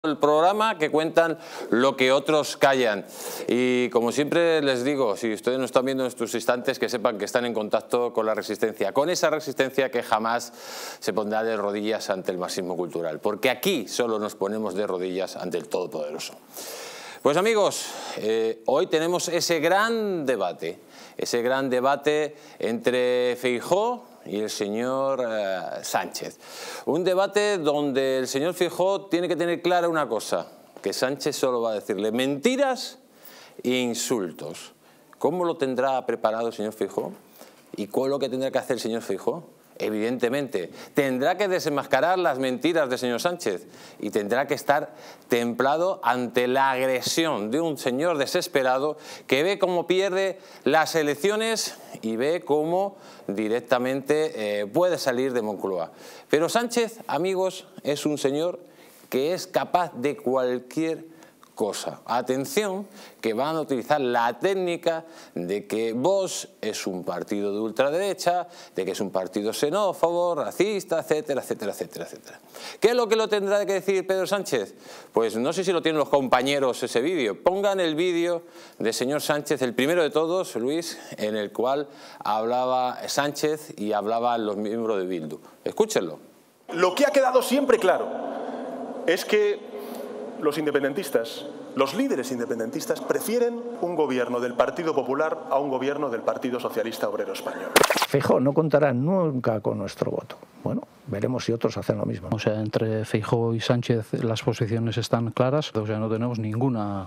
El programa que cuentan lo que otros callan. Y como siempre les digo, si ustedes nos están viendo en estos instantes, que sepan que están en contacto con la resistencia, con esa resistencia que jamás se pondrá de rodillas ante el marxismo cultural, porque aquí solo nos ponemos de rodillas ante el Todopoderoso. Pues amigos, hoy tenemos ese gran debate entre Feijóo y el señor Sánchez. Un debate donde el señor Feijóo tiene que tener clara una cosa, que Sánchez solo va a decirle mentiras e insultos. ¿Cómo lo tendrá preparado el señor Feijóo? ¿Y cuál es lo que tendrá que hacer el señor Feijóo? Evidentemente, tendrá que desenmascarar las mentiras del señor Sánchez y tendrá que estar templado ante la agresión de un señor desesperado que ve cómo pierde las elecciones y ve cómo directamente puede salir de Moncloa. Pero Sánchez, amigos, es un señor que es capaz de cualquier cosa. Atención, que van a utilizar la técnica de que Vox es un partido de ultraderecha, de que es un partido xenófobo, racista, etcétera, etcétera, etcétera, etcétera. ¿Qué es lo que lo tendrá que decir Pedro Sánchez? Pues no sé si lo tienen los compañeros ese vídeo. Pongan el vídeo del señor Sánchez, el primero de todos, Luis, en el cual hablaba Sánchez y hablaban los miembros de Bildu. Escúchenlo. Lo que ha quedado siempre claro es que los independentistas, los líderes independentistas, prefieren un gobierno del Partido Popular a un gobierno del Partido Socialista Obrero Español. Feijóo no contará nunca con nuestro voto. Bueno, veremos si otros hacen lo mismo. O sea, entre Feijóo y Sánchez las posiciones están claras, o sea, no tenemos ninguna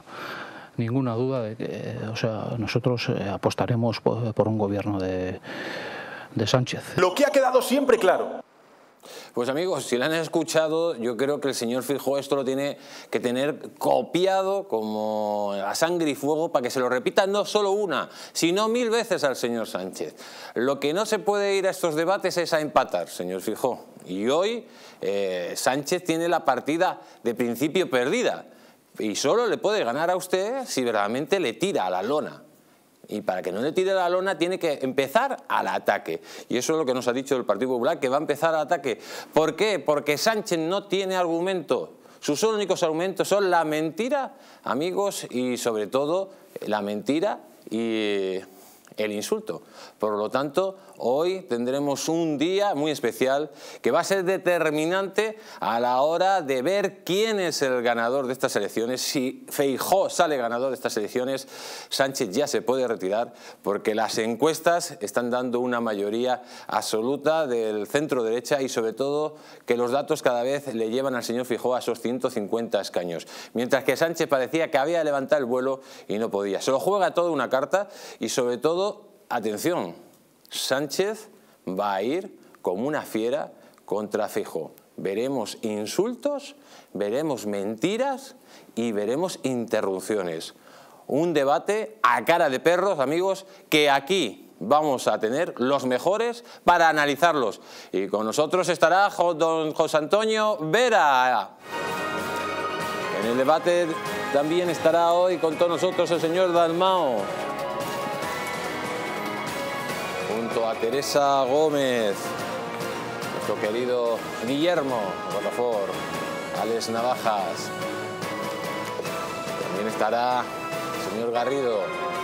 duda de que, o sea, nosotros apostaremos por un gobierno de Sánchez. Lo que ha quedado siempre claro. Pues amigos, si lo han escuchado, yo creo que el señor Feijóo esto lo tiene que tener copiado como a sangre y fuego para que se lo repita no solo una, sino 1000 veces al señor Sánchez. Lo que no se puede ir a estos debates es a empatar, señor Feijóo. Y hoy Sánchez tiene la partida de principio perdida y solo le puede ganar a usted si verdaderamente le tira a la lona. Y para que no le tire la lona tiene que empezar al ataque. Y eso es lo que nos ha dicho el Partido Popular, que va a empezar al ataque. ¿Por qué? Porque Sánchez no tiene argumento. Sus únicos argumentos son la mentira, amigos, y sobre todo la mentira y el insulto. Por lo tanto, hoy tendremos un día muy especial que va a ser determinante a la hora de ver quién es el ganador de estas elecciones. Si Feijóo sale ganador de estas elecciones, Sánchez ya se puede retirar porque las encuestas están dando una mayoría absoluta del centro derecha y sobre todo que los datos cada vez le llevan al señor Feijóo a esos 150 escaños. Mientras que Sánchez parecía que había de levantar el vuelo y no podía. Se lo juega toda una carta y sobre todo, atención, Sánchez va a ir como una fiera contra Feijóo. Veremos insultos, veremos mentiras y veremos interrupciones. Un debate a cara de perros, amigos, que aquí vamos a tener los mejores para analizarlos. Y con nosotros estará don José Antonio Vera. En el debate también estará hoy con todos nosotros el señor Dalmao. Junto a Teresa Gómez, nuestro querido Guillermo Rocafort, Alex Navajas. También estará el señor Garrido,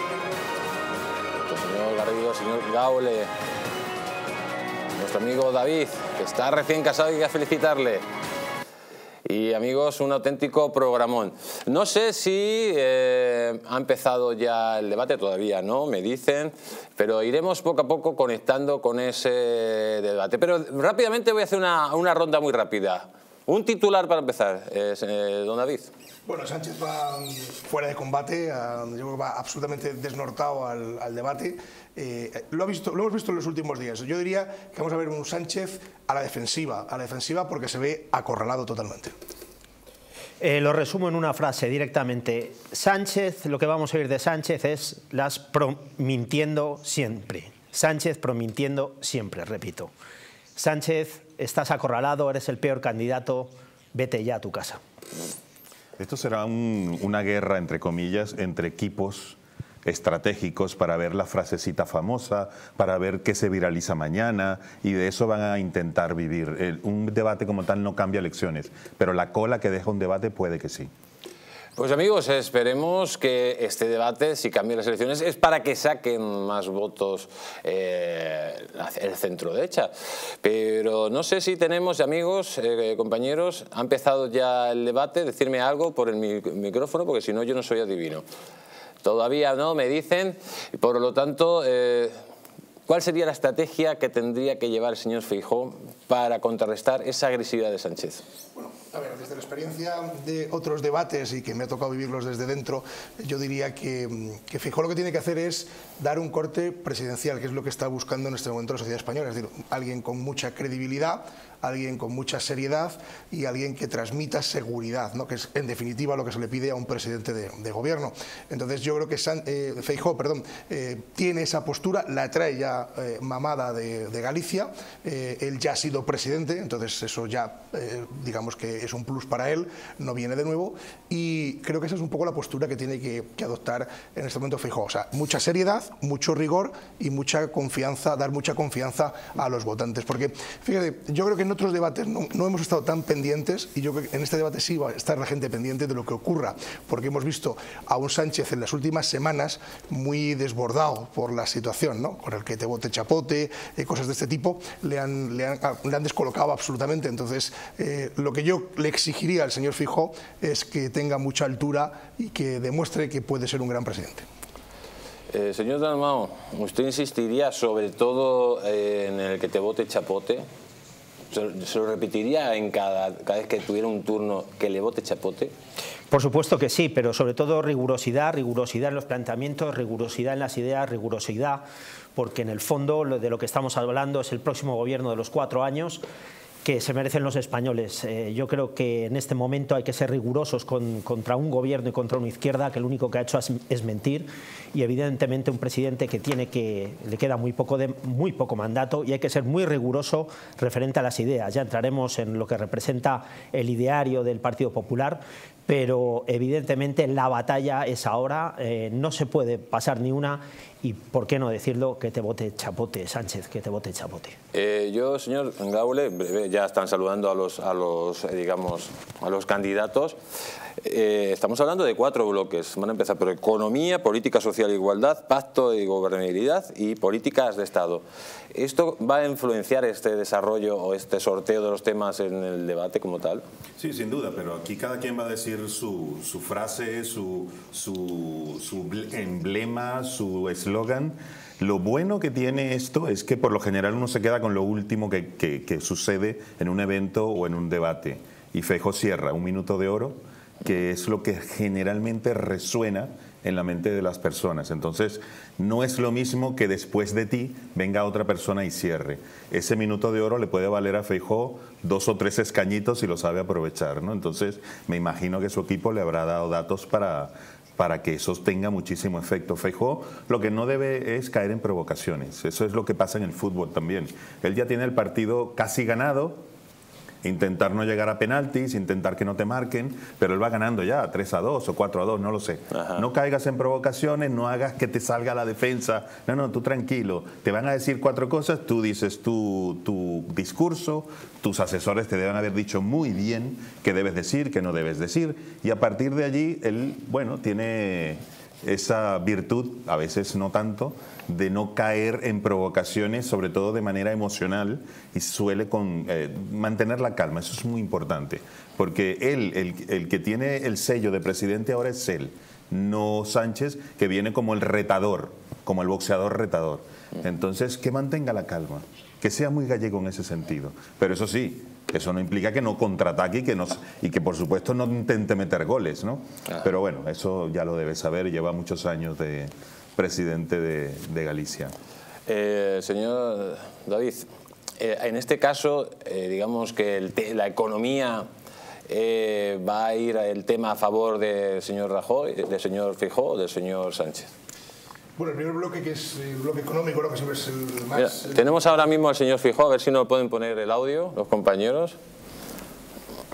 señor Gaule, nuestro amigo David, que está recién casado y hay que felicitarle. Y amigos, un auténtico programón. No sé si ha empezado ya el debate, todavía no, me dicen, pero iremos poco a poco conectando con ese debate. Pero rápidamente voy a hacer una ronda muy rápida. Un titular para empezar, don David. Bueno, Sánchez va fuera de combate, yo creo que va absolutamente desnortado al debate. Lo hemos visto en los últimos días. Yo diría que vamos a ver un Sánchez a la defensiva porque se ve acorralado totalmente. Lo resumo en una frase directamente. Sánchez, lo que vamos a oír de Sánchez es las promintiendo siempre. Sánchez promintiendo siempre, repito. Sánchez, estás acorralado, eres el peor candidato, vete ya a tu casa. Esto será una guerra, entre comillas, entre equipos estratégicos para ver la frasecita famosa, para ver qué se viraliza mañana, y de eso van a intentar vivir. Un debate como tal no cambia elecciones, pero la cola que deja un debate puede que sí. Pues amigos, esperemos que este debate, si cambia las elecciones, es para que saquen más votos el centro-derecha. Pero no sé si tenemos, amigos, compañeros, ha empezado ya el debate, decirme algo por el micrófono, porque si no yo no soy adivino. Todavía no, me dicen, y por lo tanto, ¿cuál sería la estrategia que tendría que llevar el señor Feijóo para contrarrestar esa agresividad de Sánchez? Bueno, a ver, desde la experiencia de otros debates y que me ha tocado vivirlos desde dentro, yo diría que Feijóo lo que tiene que hacer es dar un corte presidencial, que es lo que está buscando en este momento la sociedad española, es decir, alguien con mucha credibilidad, alguien con mucha seriedad y alguien que transmita seguridad, ¿no? Que es en definitiva lo que se le pide a un presidente de gobierno. Entonces yo creo que Feijóo tiene esa postura, la trae ya mamada de Galicia, él ya ha sido presidente, entonces eso ya digamos que es un plus para él, no viene de nuevo, y creo que esa es un poco la postura que tiene que adoptar en este momento Feijóo, o sea, mucha seriedad, mucho rigor y mucha confianza, dar mucha confianza a los votantes, porque fíjate, yo creo que en otros debates no hemos estado tan pendientes, y yo creo que en este debate sí va a estar la gente pendiente de lo que ocurra, porque hemos visto a un Sánchez en las últimas semanas muy desbordado por la situación, ¿no? Con el que te vote chapote, cosas de este tipo, le han descolocado absolutamente. Entonces lo que yo le exigiría al señor Feijóo es que tenga mucha altura y que demuestre que puede ser un gran presidente. Señor Dalmau, ¿usted insistiría sobre todo en el que te vote chapote? ¿Se lo repetiría en cada vez que tuviera un turno que le vote chapote? Por supuesto que sí, pero sobre todo rigurosidad en los planteamientos, rigurosidad en las ideas, rigurosidad, porque en el fondo de lo que estamos hablando es el próximo gobierno de los 4 años que se merecen los españoles. Yo creo que en este momento hay que ser rigurosos contra un gobierno y contra una izquierda que lo único que ha hecho es mentir, y evidentemente un presidente que le queda muy poco mandato, y hay que ser muy riguroso referente a las ideas. Ya entraremos en lo que representa el ideario del Partido Popular, pero evidentemente la batalla es ahora, no se puede pasar ni una, y por qué no decirlo, que te vote chapote, Sánchez, que te vote chapote. Yo, señor Gaule, ya están saludando a los candidatos. Estamos hablando de 4 bloques. Van a empezar por economía, política social e igualdad, pacto de gobernabilidad y políticas de Estado. ¿Esto va a influenciar este desarrollo o este sorteo de los temas en el debate como tal? Sí, sin duda, pero aquí cada quien va a decir su frase, su emblema, su eslogan. Lo bueno que tiene esto es que por lo general uno se queda con lo último que sucede en un evento o en un debate. Y Feijóo cierra 1 minuto de oro, que es lo que generalmente resuena en la mente de las personas. Entonces, no es lo mismo que después de ti venga otra persona y cierre. Ese minuto de oro le puede valer a Feijóo 2 o 3 escañitos si lo sabe aprovechar, ¿no? Entonces, me imagino que su equipo le habrá dado datos para que eso tenga muchísimo efecto. Feijóo lo que no debe es caer en provocaciones. Eso es lo que pasa en el fútbol también. Él ya tiene el partido casi ganado, intentar no llegar a penaltis, intentar que no te marquen, pero él va ganando ya 3-2 o 4-2, no lo sé. Ajá. No caigas en provocaciones, no hagas que te salga la defensa. No, tú tranquilo. Te van a decir 4 cosas, tú dices tu discurso, tus asesores te deben haber dicho muy bien qué debes decir, qué no debes decir, y a partir de allí él, bueno, tiene esa virtud, a veces no tanto, de no caer en provocaciones, sobre todo de manera emocional, y suele mantener la calma. Eso es muy importante, porque él, el que tiene el sello de presidente ahora es él, no Sánchez, que viene como el retador, como el boxeador retador. Entonces, que mantenga la calma, que sea muy gallego en ese sentido. Pero eso sí, eso no implica que no contraataque y que por supuesto no intente meter goles, ¿no? Pero bueno, eso ya lo debe saber, lleva muchos años de presidente de Galicia. Señor David, en este caso, digamos que la economía va a ir el tema a favor del señor Rajoy, del señor Feijóo o del señor Sánchez. Bueno, el primer bloque, que es el bloque económico, ¿no? Que siempre es el más... Mira, tenemos ahora mismo al señor Feijóo, a ver si nos pueden poner el audio, los compañeros.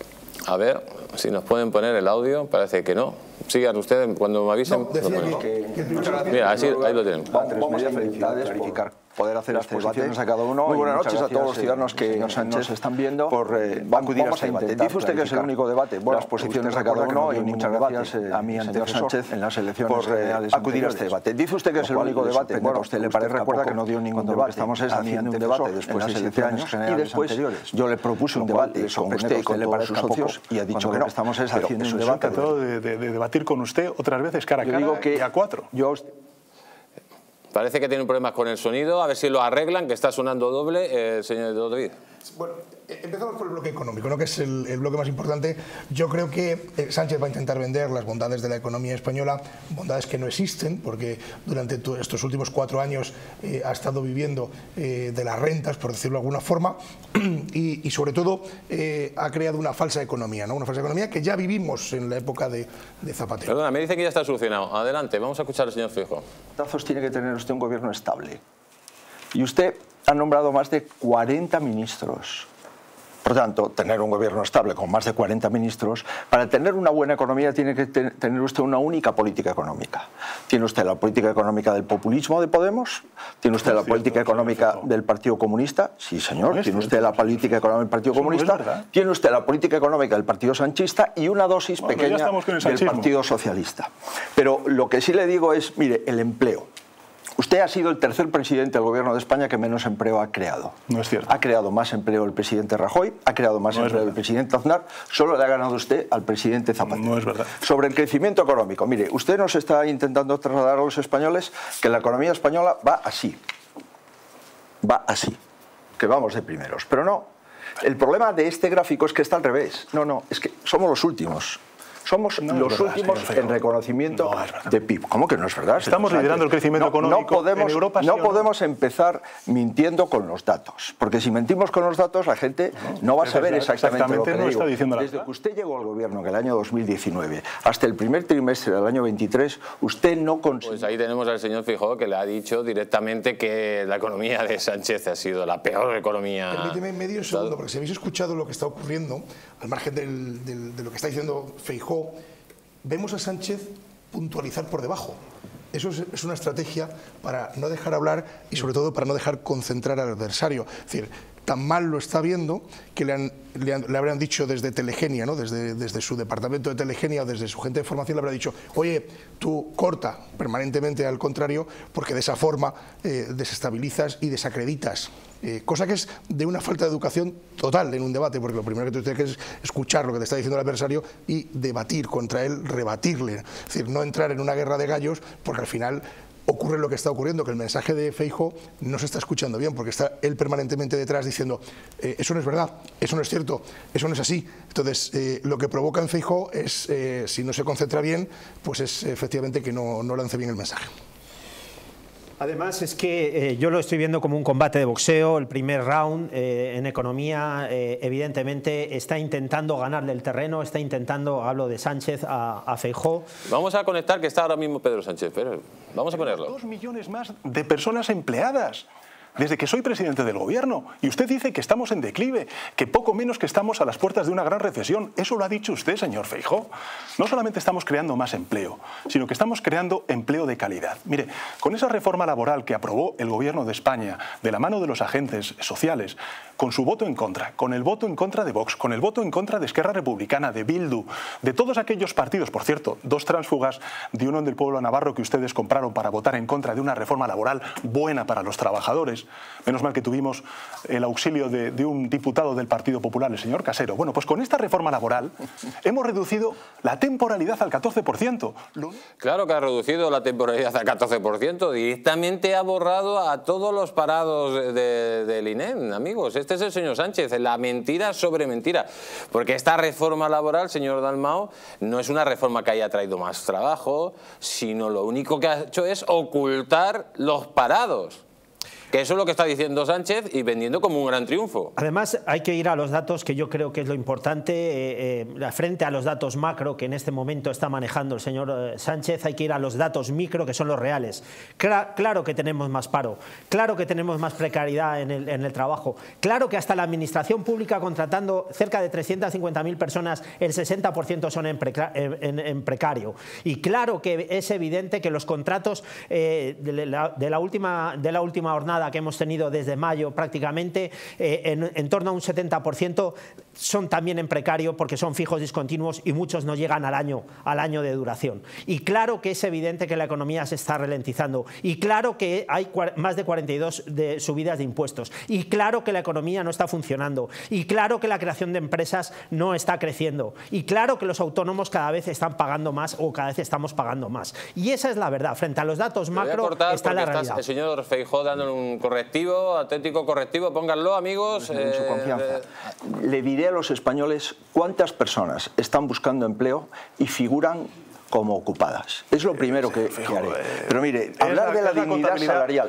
A ver si nos pueden poner el audio, parece que no. Sigan ustedes, cuando me avisen. No, decía que mira, así, ahí lo tienen. Vamos a verificar, poder hacer las posiciones a cada uno. Muy buenas noches a todos los ciudadanos que nos están viendo. Acudir a este debate. Dice usted que es el único debate. Las posiciones a cada uno y muchas gracias a mi antecesor Sánchez en las elecciones generales acudir a este debate. Dice usted que es el único debate. Bueno, a usted le parece, recuerda que no dio ningún debate. Estamos haciendo un debate después de las elecciones generales anteriores. Yo le propuse un debate con usted y con todos sus socios y ha dicho que no. Estamos haciendo un debate. Tratado de debatir con usted otras veces cara a cara y a cuatro. Parece que tienen problemas con el sonido, a ver si lo arreglan, que está sonando doble, señor David. Bueno, empezamos por el bloque económico, ¿no? Que es el bloque más importante. Yo creo que Sánchez va a intentar vender las bondades de la economía española, bondades que no existen, porque durante estos últimos 4 años ha estado viviendo de las rentas, por decirlo de alguna forma, y sobre todo ha creado una falsa economía, ¿no? Una falsa economía que ya vivimos en la época de Zapatero. Perdona, me dicen que ya está solucionado. Adelante, vamos a escuchar al señor Feijóo. Tiene que tener usted un gobierno estable. Y usted ha nombrado más de 40 ministros. Por tanto, tener un gobierno estable con más de 40 ministros, para tener una buena economía tiene que tener usted una única política económica. Tiene usted la política económica del populismo de Podemos, tiene usted la política económica del Partido Comunista, sí señor, tiene usted la política económica del Partido Comunista, tiene usted la política económica del Partido Sanchista y una dosis pequeña del Partido Socialista. Pero lo que sí le digo es, mire, el empleo. Usted ha sido el tercer presidente del gobierno de España que menos empleo ha creado. No es cierto. Ha creado más empleo el presidente Rajoy, ha creado más empleo el presidente Aznar, solo le ha ganado usted al presidente Zapatero. No es verdad. Sobre el crecimiento económico, mire, usted nos está intentando trasladar a los españoles que la economía española va así, que vamos de primeros, pero no. El problema de este gráfico es que está al revés. No, es que somos los últimos. Somos los últimos en reconocimiento de PIB. ¿Cómo que no es verdad? Estamos liderando el crecimiento económico en Europa. No podemos empezar mintiendo con los datos, porque si mentimos con los datos la gente no va a saber exactamente lo que le digo. Desde que usted llegó al gobierno en el año 2019 hasta el primer trimestre del año 23, usted no consiguió... Pues ahí tenemos al señor Feijóo que le ha dicho directamente que la economía de Sánchez ha sido la peor economía. Permíteme medio segundo, porque si habéis escuchado lo que está ocurriendo, al margen de lo que está diciendo Feijóo, vemos a Sánchez puntualizar por debajo. Eso es una estrategia para no dejar hablar y sobre todo para no dejar concentrar al adversario. Es decir, tan mal lo está viendo que le habrían dicho desde Telegenia, ¿no? desde su departamento de Telegenia o desde su gente de formación le habrá dicho, oye, tú corta permanentemente al contrario porque de esa forma desestabilizas y desacreditas. Cosa que es de una falta de educación total en un debate, porque lo primero que tú tienes que es escuchar lo que te está diciendo el adversario y debatir contra él, rebatirle. Es decir, no entrar en una guerra de gallos, porque al final ocurre lo que está ocurriendo, que el mensaje de Feijóo no se está escuchando bien, porque está él permanentemente detrás diciendo eso no es verdad, eso no es cierto, eso no es así. Entonces, lo que provoca en Feijóo es, si no se concentra bien, pues es efectivamente que no lance bien el mensaje. Además es que yo lo estoy viendo como un combate de boxeo, el primer round en economía evidentemente está intentando ganarle el terreno, está intentando, hablo de Sánchez, a Feijóo. Vamos a conectar que está ahora mismo Pedro Sánchez, pero vamos a ponerlo. 2 millones más de personas empleadas desde que soy presidente del gobierno. Y usted dice que estamos en declive, que poco menos que estamos a las puertas de una gran recesión. Eso lo ha dicho usted, señor Feijóo. No solamente estamos creando más empleo, sino que estamos creando empleo de calidad. Mire, con esa reforma laboral que aprobó el gobierno de España, de la mano de los agentes sociales, con su voto en contra, con el voto en contra de Vox, con el voto en contra de Esquerra Republicana, de Bildu, de todos aquellos partidos, por cierto, 2 tránsfugas de Unión del Pueblo Navarro que ustedes compraron para votar en contra de una reforma laboral buena para los trabajadores. Menos mal que tuvimos el auxilio de un diputado del Partido Popular, el señor Casero. Bueno, pues con esta reforma laboral hemos reducido la temporalidad al 14%. Claro que ha reducido la temporalidad al 14%, directamente ha borrado a todos los parados del INEM, amigos. Este es el señor Sánchez, la mentira sobre mentira. Porque esta reforma laboral, señor Dalmau, no es una reforma que haya traído más trabajo, sino lo único que ha hecho es ocultar los parados. Que eso es lo que está diciendo Sánchez y vendiendo como un gran triunfo. Además, hay que ir a los datos, que yo creo que es lo importante. Frente a los datos macro que en este momento está manejando el señor Sánchez, hay que ir a los datos micro, que son los reales. Claro que tenemos más paro, claro que tenemos más precariedad en el trabajo, claro que hasta la administración pública, contratando cerca de 350.000 personas, el 60% son en precario. Y claro que es evidente que los contratos de la última jornada que hemos tenido desde mayo prácticamente, en torno a un 70% son también en precario, porque son fijos discontinuos y muchos no llegan al año de duración. Y claro que es evidente que la economía se está ralentizando, y claro que hay más de 42 subidas de impuestos, y claro que la economía no está funcionando, y claro que la creación de empresas no está creciendo, y claro que los autónomos cada vez están pagando más, o cada vez estamos pagando más. Y esa es la verdad. Frente a los datos macro está la realidad. El señor Feijóo dando un correctivo, auténtico correctivo, pónganlo, amigos. Su confianza. Le diré a los españoles cuántas personas están buscando empleo y figuran como ocupadas. Es lo primero que haré. Pero mire, hablar de la dignidad salarial,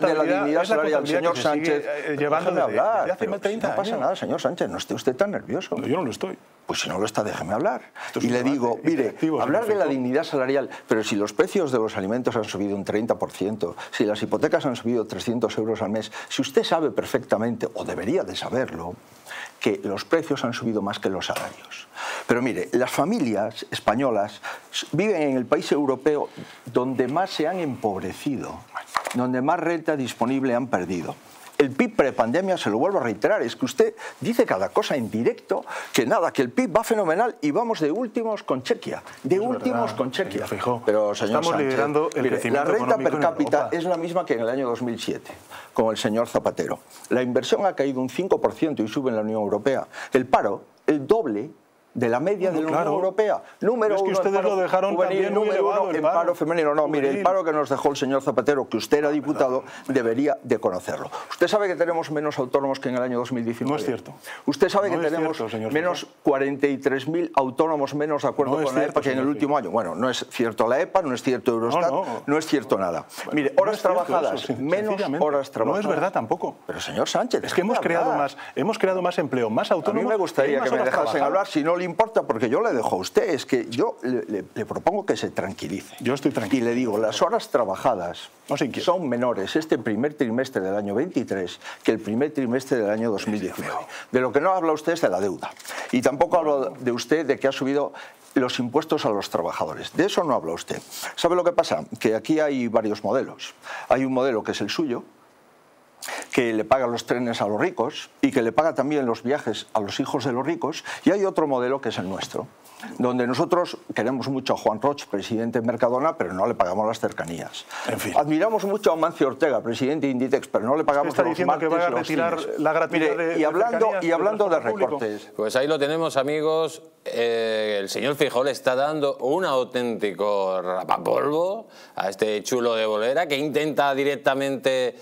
señor Sánchez, déjeme hablar. No pasa nada, señor Sánchez, no esté usted tan nervioso. No, yo no lo estoy. Pues si no lo está, déjeme hablar. Y le digo, mire, hablar de la dignidad salarial, pero si los precios de los alimentos han subido un 30%, si las hipotecas han subido 300 euros al mes, si usted sabe perfectamente, o debería de saberlo, que los precios han subido más que los salarios. Pero mire, las familias españolas viven en el país europeo donde más se han empobrecido, donde más renta disponible han perdido. El PIB prepandemia, se lo vuelvo a reiterar, es que usted dice cada cosa en directo, que nada, que el PIB va fenomenal y vamos de últimos con Chequia. De últimos con Chequia. Pero, señor Sánchez, mire, la renta per cápita es la misma que en el año 2007, con el señor Zapatero. La inversión ha caído un 5% y sube en la Unión Europea. El paro, el doble de la media de la Unión Europea. Número uno, ustedes lo dejaron también muy elevado, el paro femenino. No, mire, el paro que nos dejó el señor Zapatero, que usted era diputado, debería de conocerlo. Usted sabe que tenemos menos autónomos que en el año 2019. No es cierto. Usted sabe que tenemos menos 43.000 autónomos menos, de acuerdo con la EPA, que en el último año. Bueno, no es cierto la EPA, no es cierto Eurostat, no es cierto nada. Mire, horas trabajadas, menos horas trabajadas. No es verdad tampoco. Pero, señor Sánchez, es que hemos creado más empleo, más autónomos. A mí me gustaría que me dejasen hablar, si no le importa, porque yo le dejo a usted, es que yo le propongo que se tranquilice. Yo estoy tranquilo. Y le digo, las horas trabajadas son menores este primer trimestre del año 23 que el primer trimestre del año 2019. De lo que no habla usted es de la deuda. Y tampoco habla de usted de que ha subido los impuestos a los trabajadores. De eso no habla usted. ¿Sabe lo que pasa? Que aquí hay varios modelos. Hay un modelo que es el suyo, que le paga los trenes a los ricos y que le paga también los viajes a los hijos de los ricos, y hay otro modelo que es el nuestro, donde nosotros queremos mucho a Juan Roch, presidente de Mercadona, pero no le pagamos las cercanías. En fin. Admiramos mucho a Amancio Ortega, presidente de Inditex, pero no le pagamos los martes que va a retirar la gratuidad. Mire, y hablando de recortes. Pues ahí lo tenemos, amigos. El señor Feijóo le está dando un auténtico rapapolvo a este chulo de bolera, que intenta directamente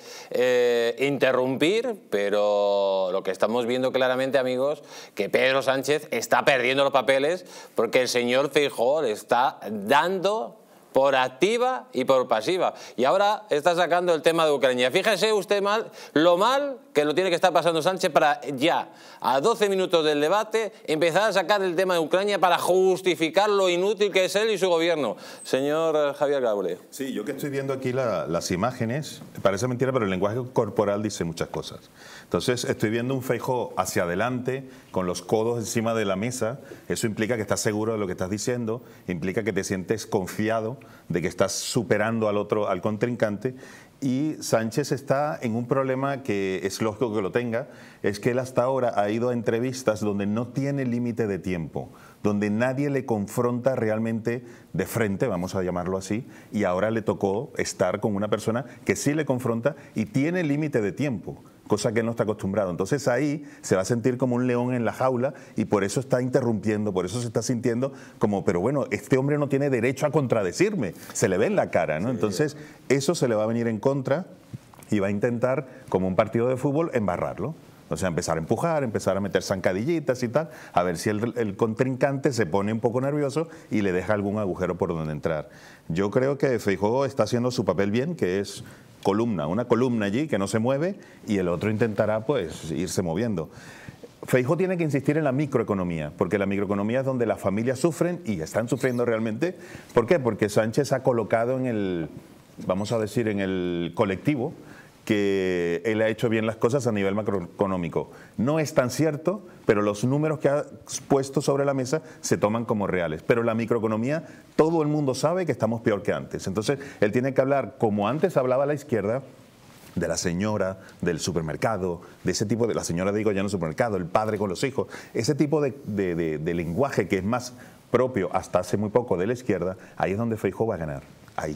interrumpir, pero lo que estamos viendo claramente, amigos, que Pedro Sánchez está perdiendo los papeles, porque el señor Feijóo le está dando por activa y por pasiva. Y ahora está sacando el tema de Ucrania. Fíjese usted lo mal que lo tiene que estar pasando Sánchez para ya, a 12 minutos del debate, empezar a sacar el tema de Ucrania para justificar lo inútil que es él y su gobierno. Señor Javier Gaule. Sí, yo que estoy viendo aquí las imágenes, parece mentira, pero el lenguaje corporal dice muchas cosas. Entonces, estoy viendo un Feijóo hacia adelante, con los codos encima de la mesa. Eso implica que estás seguro de lo que estás diciendo, implica que te sientes confiado de que estás superando al contrincante. Y Sánchez está en un problema que es lógico que lo tenga, es que él hasta ahora ha ido a entrevistas donde no tiene límite de tiempo, donde nadie le confronta realmente de frente, vamos a llamarlo así, y ahora le tocó estar con una persona que sí le confronta y tiene límite de tiempo, cosa que él no está acostumbrado. Entonces ahí se va a sentir como un león en la jaula y por eso está interrumpiendo, por eso se está sintiendo como, pero bueno, este hombre no tiene derecho a contradecirme, se le ve en la cara, ¿no? Entonces eso se le va a venir en contra y va a intentar, como un partido de fútbol, embarrarlo. O sea, empezar a empujar, empezar a meter zancadillitas y tal, a ver si el contrincante se pone un poco nervioso y le deja algún agujero por donde entrar. Yo creo que Feijóo está haciendo su papel bien, que es una columna allí que no se mueve y el otro intentará pues irse moviendo. Feijóo tiene que insistir en la microeconomía, porque la microeconomía es donde las familias sufren y están sufriendo realmente. ¿Por qué? Porque Sánchez ha colocado en el, vamos a decir, en el colectivo que él ha hecho bien las cosas a nivel macroeconómico. No es tan cierto, pero los números que ha puesto sobre la mesa se toman como reales. Pero la microeconomía, todo el mundo sabe que estamos peor que antes. Entonces, él tiene que hablar, como antes hablaba la izquierda, de la señora del supermercado, de ese tipo de, la señora digo ya en el supermercado, el padre con los hijos, ese tipo de lenguaje que es más propio hasta hace muy poco de la izquierda, ahí es donde Feijóo va a ganar, ahí.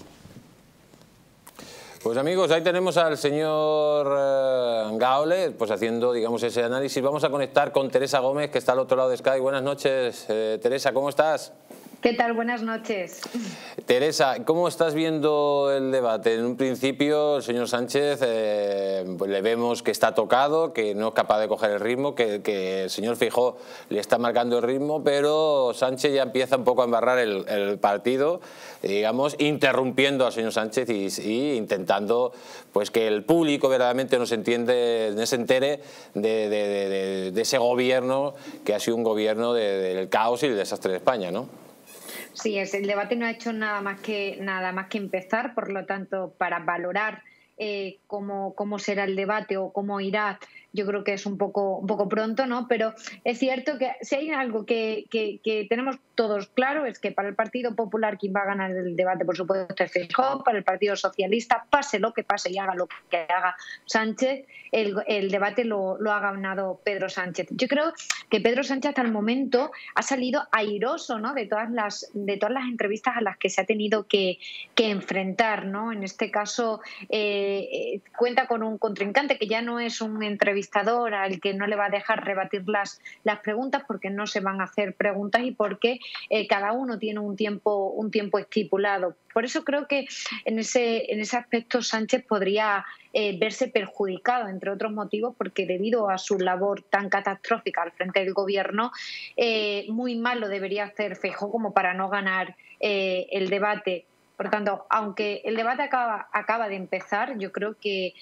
Pues amigos, ahí tenemos al señor Gaole, pues haciendo, digamos, ese análisis. Vamos a conectar con Teresa Gómez, que está al otro lado de Sky. Buenas noches, Teresa, ¿cómo estás? ¿Qué tal? Buenas noches. Teresa, ¿cómo estás viendo el debate? En un principio, el señor Sánchez, pues le vemos que está tocado, que no es capaz de coger el ritmo, que el señor Feijóo le está marcando el ritmo, pero Sánchez ya empieza un poco a embarrar el partido, digamos, interrumpiendo al señor Sánchez y intentando pues que el público verdaderamente no se entere de ese gobierno que ha sido un gobierno del caos y el desastre de España, ¿no? Sí, el debate no ha hecho nada más que empezar, por lo tanto, para valorar cómo será el debate o cómo irá, yo creo que es un poco pronto, ¿no? Pero es cierto que si hay algo que tenemos todos claro es que para el Partido Popular quien va a ganar el debate, por supuesto, es Feijóo. Para el Partido Socialista, pase lo que pase y haga lo que haga Sánchez, el debate lo ha ganado Pedro Sánchez. Yo creo que Pedro Sánchez hasta el momento ha salido airoso, ¿no?, de todas las entrevistas a las que se ha tenido que enfrentar, ¿no? En este caso cuenta con un contrincante que ya no es un entrevistador al que no le va a dejar rebatir las preguntas, porque no se van a hacer preguntas y porque cada uno tiene un tiempo estipulado. Por eso creo que en ese aspecto Sánchez podría verse perjudicado, entre otros motivos, porque debido a su labor tan catastrófica al frente del gobierno, muy mal lo debería hacer Feijóo como para no ganar el debate. Por tanto, aunque el debate acaba de empezar, yo creo que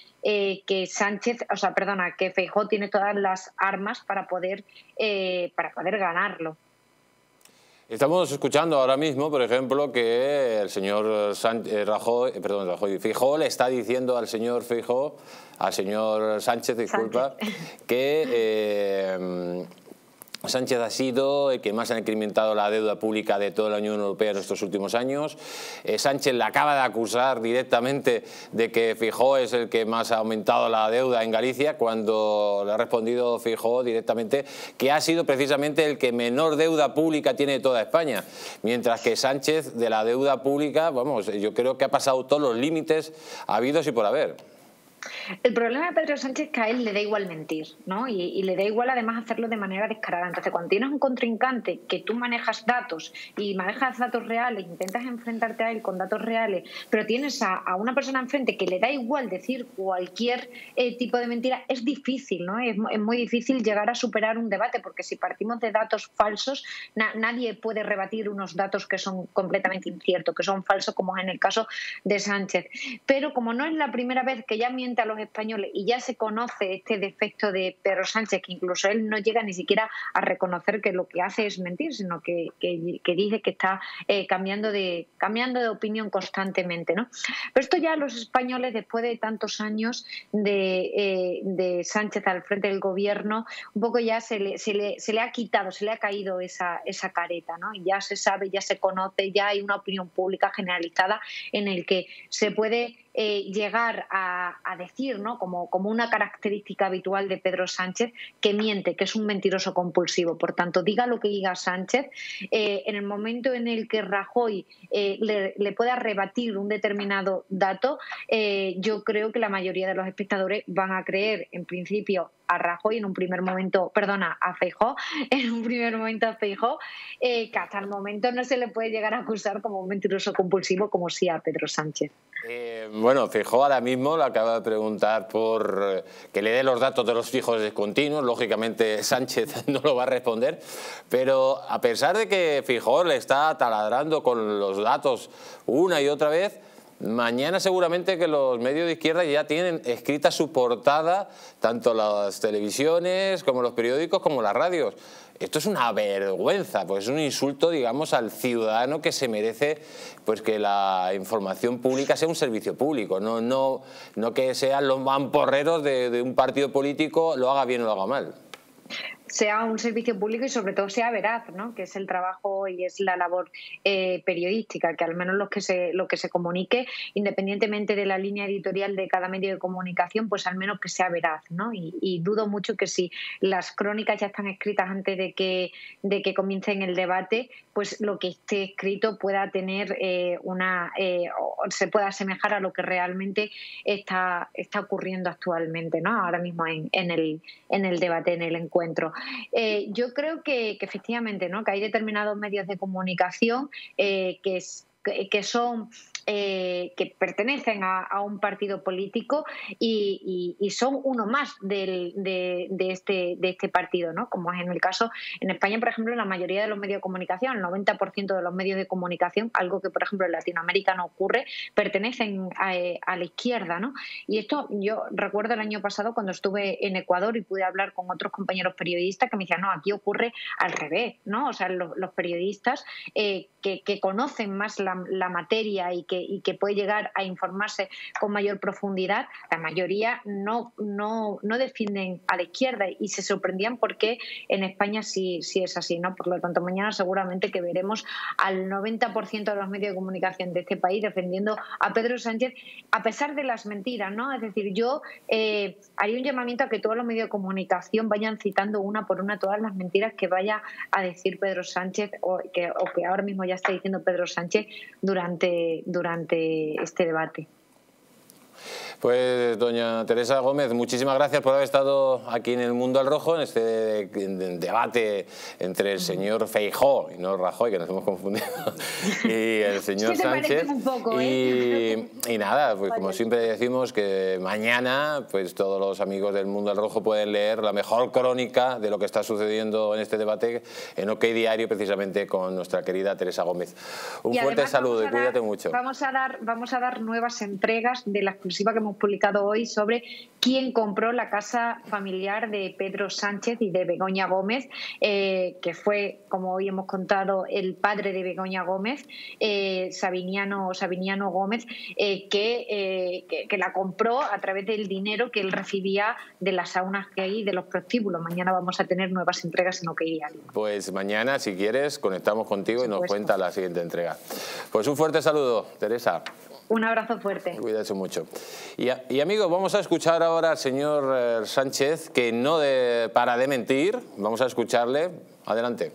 que Feijóo tiene todas las armas para poder ganarlo. Estamos escuchando ahora mismo, por ejemplo, que el señor Feijóo le está diciendo al señor Sánchez, que Sánchez ha sido el que más ha incrementado la deuda pública de toda la Unión Europea en estos últimos años. Sánchez le acaba de acusar directamente de que Feijóo es el que más ha aumentado la deuda en Galicia, cuando le ha respondido Feijóo directamente que ha sido precisamente el que menor deuda pública tiene de toda España. Mientras que Sánchez, de la deuda pública, vamos, yo creo que ha pasado todos los límites habidos y por haber. El problema de Pedro Sánchez es que a él le da igual mentir, ¿no? Y le da igual además hacerlo de manera descarada. Entonces, cuando tienes un contrincante que tú manejas datos y manejas datos reales, intentas enfrentarte a él con datos reales, pero tienes a una persona enfrente que le da igual decir cualquier tipo de mentira, es difícil, ¿no? Es muy difícil llegar a superar un debate, porque si partimos de datos falsos, nadie puede rebatir unos datos que son completamente inciertos, que son falsos, como es en el caso de Sánchez. Pero como no es la primera vez que ya miente a los españoles y ya se conoce este defecto de Pedro Sánchez, que incluso él no llega ni siquiera a reconocer que lo que hace es mentir, sino que dice que está cambiando de opinión constantemente, ¿no? Pero esto ya a los españoles, después de tantos años de Sánchez al frente del gobierno, un poco ya se le ha quitado, se le ha caído esa careta, ¿no? Y ya se sabe, ya se conoce, ya hay una opinión pública generalizada en el que se puede llegar a decir, ¿no?, como una característica habitual de Pedro Sánchez, que miente, que es un mentiroso compulsivo. Por tanto, diga lo que diga Sánchez, en el momento en el que Rajoy le pueda rebatir un determinado dato, yo creo que la mayoría de los espectadores van a creer, en principio, a Rajoy en un primer momento, a Feijóo, que hasta el momento no se le puede llegar a acusar como un mentiroso compulsivo, como sí a Pedro Sánchez. Bueno, Feijóo ahora mismo le acaba de preguntar por que le dé los datos de los fijos descontinuos. Lógicamente Sánchez no lo va a responder, pero a pesar de que Feijóo le está taladrando con los datos una y otra vez, Mañana seguramente que los medios de izquierda ya tienen escrita su portada, tanto las televisiones como los periódicos como las radios. Esto es una vergüenza, pues es un insulto, digamos, al ciudadano que se merece pues que la información pública sea un servicio público, no que sean los mamporreros de un partido político, lo haga bien o lo haga mal. Sea un servicio público y sobre todo sea veraz, ¿no? Que es el trabajo y es la labor periodística, que al menos lo que se comunique, independientemente de la línea editorial de cada medio de comunicación, pues al menos que sea veraz, ¿no? Y dudo mucho que si las crónicas ya están escritas antes de que comiencen el debate, pues lo que esté escrito pueda tener se pueda asemejar a lo que realmente está ocurriendo actualmente, ¿no? Ahora mismo en el debate, en el encuentro. Yo creo que efectivamente, ¿no? Que hay determinados medios de comunicación que pertenecen a un partido político y son uno más de este partido, ¿no? Como es en el caso en España, por ejemplo, la mayoría de los medios de comunicación, el 90% de los medios de comunicación, algo que por ejemplo en Latinoamérica no ocurre, pertenecen a la izquierda, ¿no? Y esto yo recuerdo el año pasado cuando estuve en Ecuador y pude hablar con otros compañeros periodistas que me decían, no, aquí ocurre al revés, ¿no? O sea, los periodistas que conocen más la materia y que puede llegar a informarse con mayor profundidad, la mayoría no defienden a la izquierda y se sorprendían porque en España sí es así, ¿no? Por lo tanto, mañana seguramente que veremos al 90% de los medios de comunicación de este país defendiendo a Pedro Sánchez a pesar de las mentiras, ¿no? Es decir, yo haría un llamamiento a que todos los medios de comunicación vayan citando una por una todas las mentiras que vaya a decir Pedro Sánchez o que ahora mismo ya está diciendo Pedro Sánchez durante este debate. Pues doña Teresa Gómez, muchísimas gracias por haber estado aquí en El Mundo al Rojo, en este debate entre el señor Feijóo, y no Rajoy, que nos hemos confundido, y el señor Sánchez. Un poco, y nada, pues como siempre decimos que mañana pues todos los amigos del Mundo al Rojo pueden leer la mejor crónica de lo que está sucediendo en este debate en OK Diario, precisamente con nuestra querida Teresa Gómez. Un fuerte saludo y cuídate mucho. Vamos a dar nuevas entregas de la exclusiva que hemos publicado hoy sobre quién compró la casa familiar de Pedro Sánchez y de Begoña Gómez, que fue, como hoy hemos contado, el padre de Begoña Gómez, Sabiniano Gómez, que la compró a través del dinero que él recibía de las saunas que hay, de los prostíbulos. Mañana vamos a tener nuevas entregas en OK Diario. Pues mañana, si quieres, conectamos contigo y nos cuenta la siguiente entrega. Pues un fuerte saludo, Teresa. Un abrazo fuerte. Cuídate mucho. Y amigos, vamos a escuchar ahora al señor Sánchez, que no para de mentir. Vamos a escucharle. Adelante.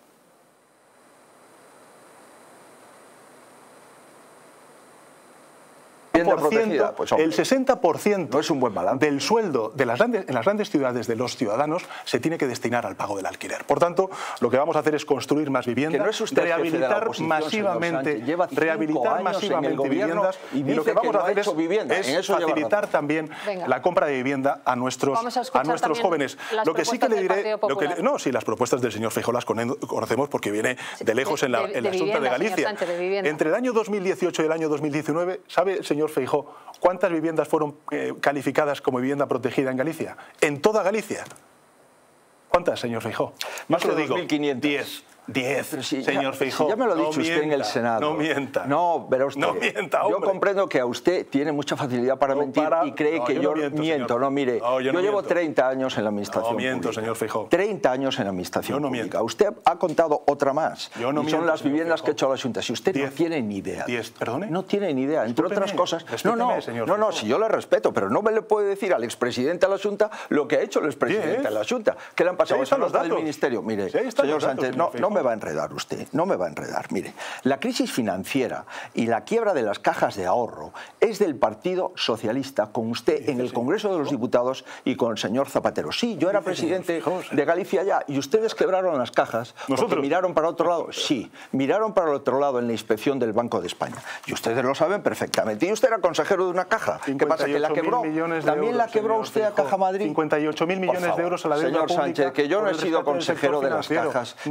Pues, el 60% no es un buen balance del sueldo en las grandes ciudades de los ciudadanos se tiene que destinar al pago del alquiler. Por tanto, lo que vamos a hacer es construir más viviendas, rehabilitar masivamente viviendas, y lo que vamos a hacer es facilitar también la compra de vivienda a nuestros jóvenes. Lo que sí que le diré, sí, las propuestas del señor Feijóo las conocemos porque viene de lejos en la Junta de Galicia. Entre el año 2018 y el año 2019, ¿sabe, señor Feijóo, cuántas viviendas fueron calificadas como vivienda protegida en Galicia? En toda Galicia. ¿Cuántas, señor Feijóo? Más de 2.500. 10, señor Feijóo. Ya me lo ha dicho usted en el Senado. No mienta. No, verá usted. No mienta, hombre. Yo comprendo que a usted tiene mucha facilidad para mentir y cree que yo miento. No, mire, yo llevo 30 años en la administración pública. No miento, señor Feijóo. 30 años en la administración pública. Usted ha contado otra más. Y son las viviendas que ha hecho la Junta. Si usted no tiene ni idea. ¿Perdone? No tiene ni idea. Entre otras cosas. No, si yo le respeto, pero no me le puede decir al expresidente de la Junta lo que ha hecho el expresidente de la Junta. ¿Qué le han pasado a los del ministerio? Mire, señor Sánchez, no me va a enredar usted. No me va a enredar. Mire, la crisis financiera y la quiebra de las cajas de ahorro es del Partido Socialista con usted en el Congreso de los Diputados y con el señor Zapatero. Sí, yo era presidente de Galicia ya y ustedes quebraron las cajas porque miraron para otro lado. Sí, miraron para el otro lado en la inspección del Banco de España. Y ustedes lo saben perfectamente. Y usted era consejero de una caja. ¿Qué pasa? ¿Que la quebró? ¿También la quebró usted a Caja Madrid? 58.000 millones de euros a la deuda pública. Señor Sánchez, que yo no he sido consejero de las cajas y usted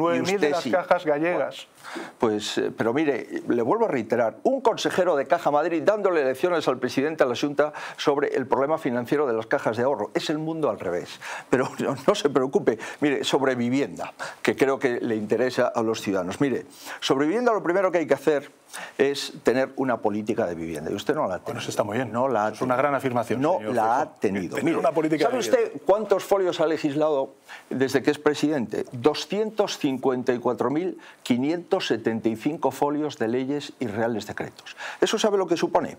de las cajas gallegas. Pues, pero mire, le vuelvo a reiterar, un consejero de Caja Madrid dándole lecciones al presidente de la Xunta sobre el problema financiero de las cajas de ahorro. Es el mundo al revés. Pero no se preocupe. Mire, sobre vivienda, que creo que le interesa a los ciudadanos. Mire, sobre vivienda lo primero que hay que hacer es tener una política de vivienda. Y usted no la ha tenido. Bueno, eso está muy bien. No la ha es una gran afirmación. No señor la ha Feijóo. tenido. Tener Mire, una política ¿sabe de usted cuántos folios ha legislado desde que es presidente? 254.575 folios de leyes y reales decretos. ¿Eso sabe lo que supone?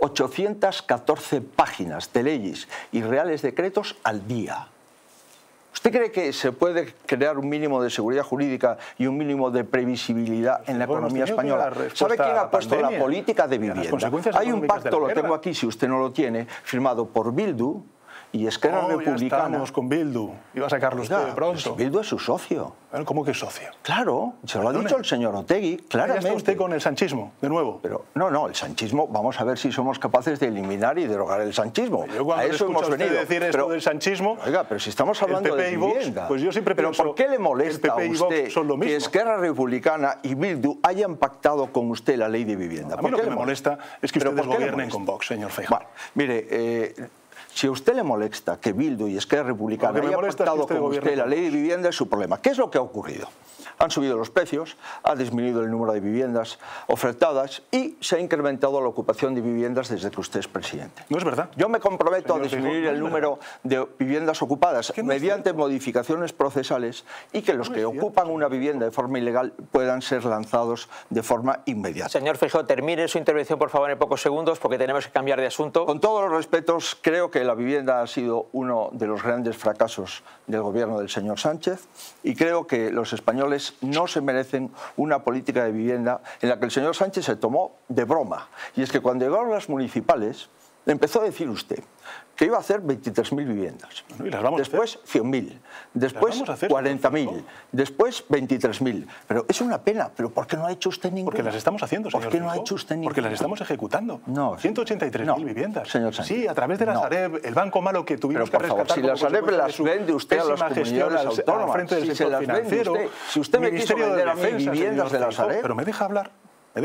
814 páginas de leyes y reales decretos al día. ¿Usted cree que se puede crear un mínimo de seguridad jurídica y un mínimo de previsibilidad en la economía española? ¿Sabe quién ha puesto la política de vivienda? Hay un pacto, lo tengo aquí, si usted no lo tiene, firmado por Bildu y Esquerra Republicana. Ya estamos con Bildu. Iba a sacarlo usted pronto. Bildu es su socio. Bueno, ¿cómo que socio? Claro, se lo ha dicho el señor Otegi, claramente. ¿Ya está usted con el sanchismo, de nuevo? Pero no, el sanchismo, vamos a ver si somos capaces de eliminar y derogar el sanchismo. Yo cuando a eso hemos venido. Decir esto del sanchismo, oiga, pero si estamos hablando de vivienda. Pues yo siempre pero ¿por qué le molesta a usted que Esquerra Republicana y Bildu hayan pactado con usted la ley de vivienda? A mí lo que me molesta es que ustedes gobiernen con Vox, señor Feijóo. Bueno, mire, si a usted le molesta que Bildu y Esquerra Republicana hayan pactado con usted la ley de vivienda, es su problema. ¿Qué es lo que ha ocurrido? Han subido los precios, ha disminuido el número de viviendas ofertadas y se ha incrementado la ocupación de viviendas desde que usted es presidente. No es verdad. Yo me comprometo a disminuir el número de viviendas ocupadas mediante modificaciones procesales y que los que ocupan una vivienda de forma ilegal puedan ser lanzados de forma inmediata. Señor Feijóo, termine su intervención, por favor, en pocos segundos, porque tenemos que cambiar de asunto. Con todos los respetos, creo que la vivienda ha sido uno de los grandes fracasos del gobierno del señor Sánchez y creo que los españoles no se merecen una política de vivienda en la que el señor Sánchez se tomó de broma. Y es que cuando llegaron las municipales, empezó a decir usted que iba a hacer 23.000 viviendas, después 100.000, después 40.000, después 23.000. Pero es una pena, pero ¿por qué no ha hecho usted ninguna? Porque las estamos haciendo, señor. ¿Por qué no ha hecho usted ninguna? Porque las estamos ejecutando. No, 183.000 viviendas. Señor Sánchez. Sí, a través de la Sareb, el banco malo que tuvimos que rescatar. Si la Sareb las vende usted a las comunidades autónomas, frente del sector financiero, si usted me quiso vender a mí viviendas de la Sareb. Pero me deja hablar,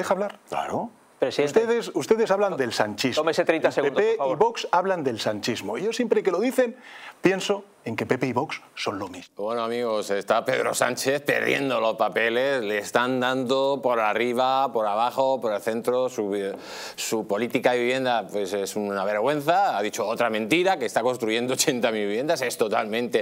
Claro. Ustedes hablan del sanchismo. Tómese 30 segundos, PP por favor. y Vox hablan del sanchismo. Y yo siempre que lo dicen, pienso en que PP y Vox son lo mismo. Bueno, amigos, está Pedro Sánchez perdiendo los papeles, le están dando por arriba, por abajo, por el centro, su política de vivienda pues es una vergüenza, ha dicho otra mentira, que está construyendo 80.000 viviendas, es totalmente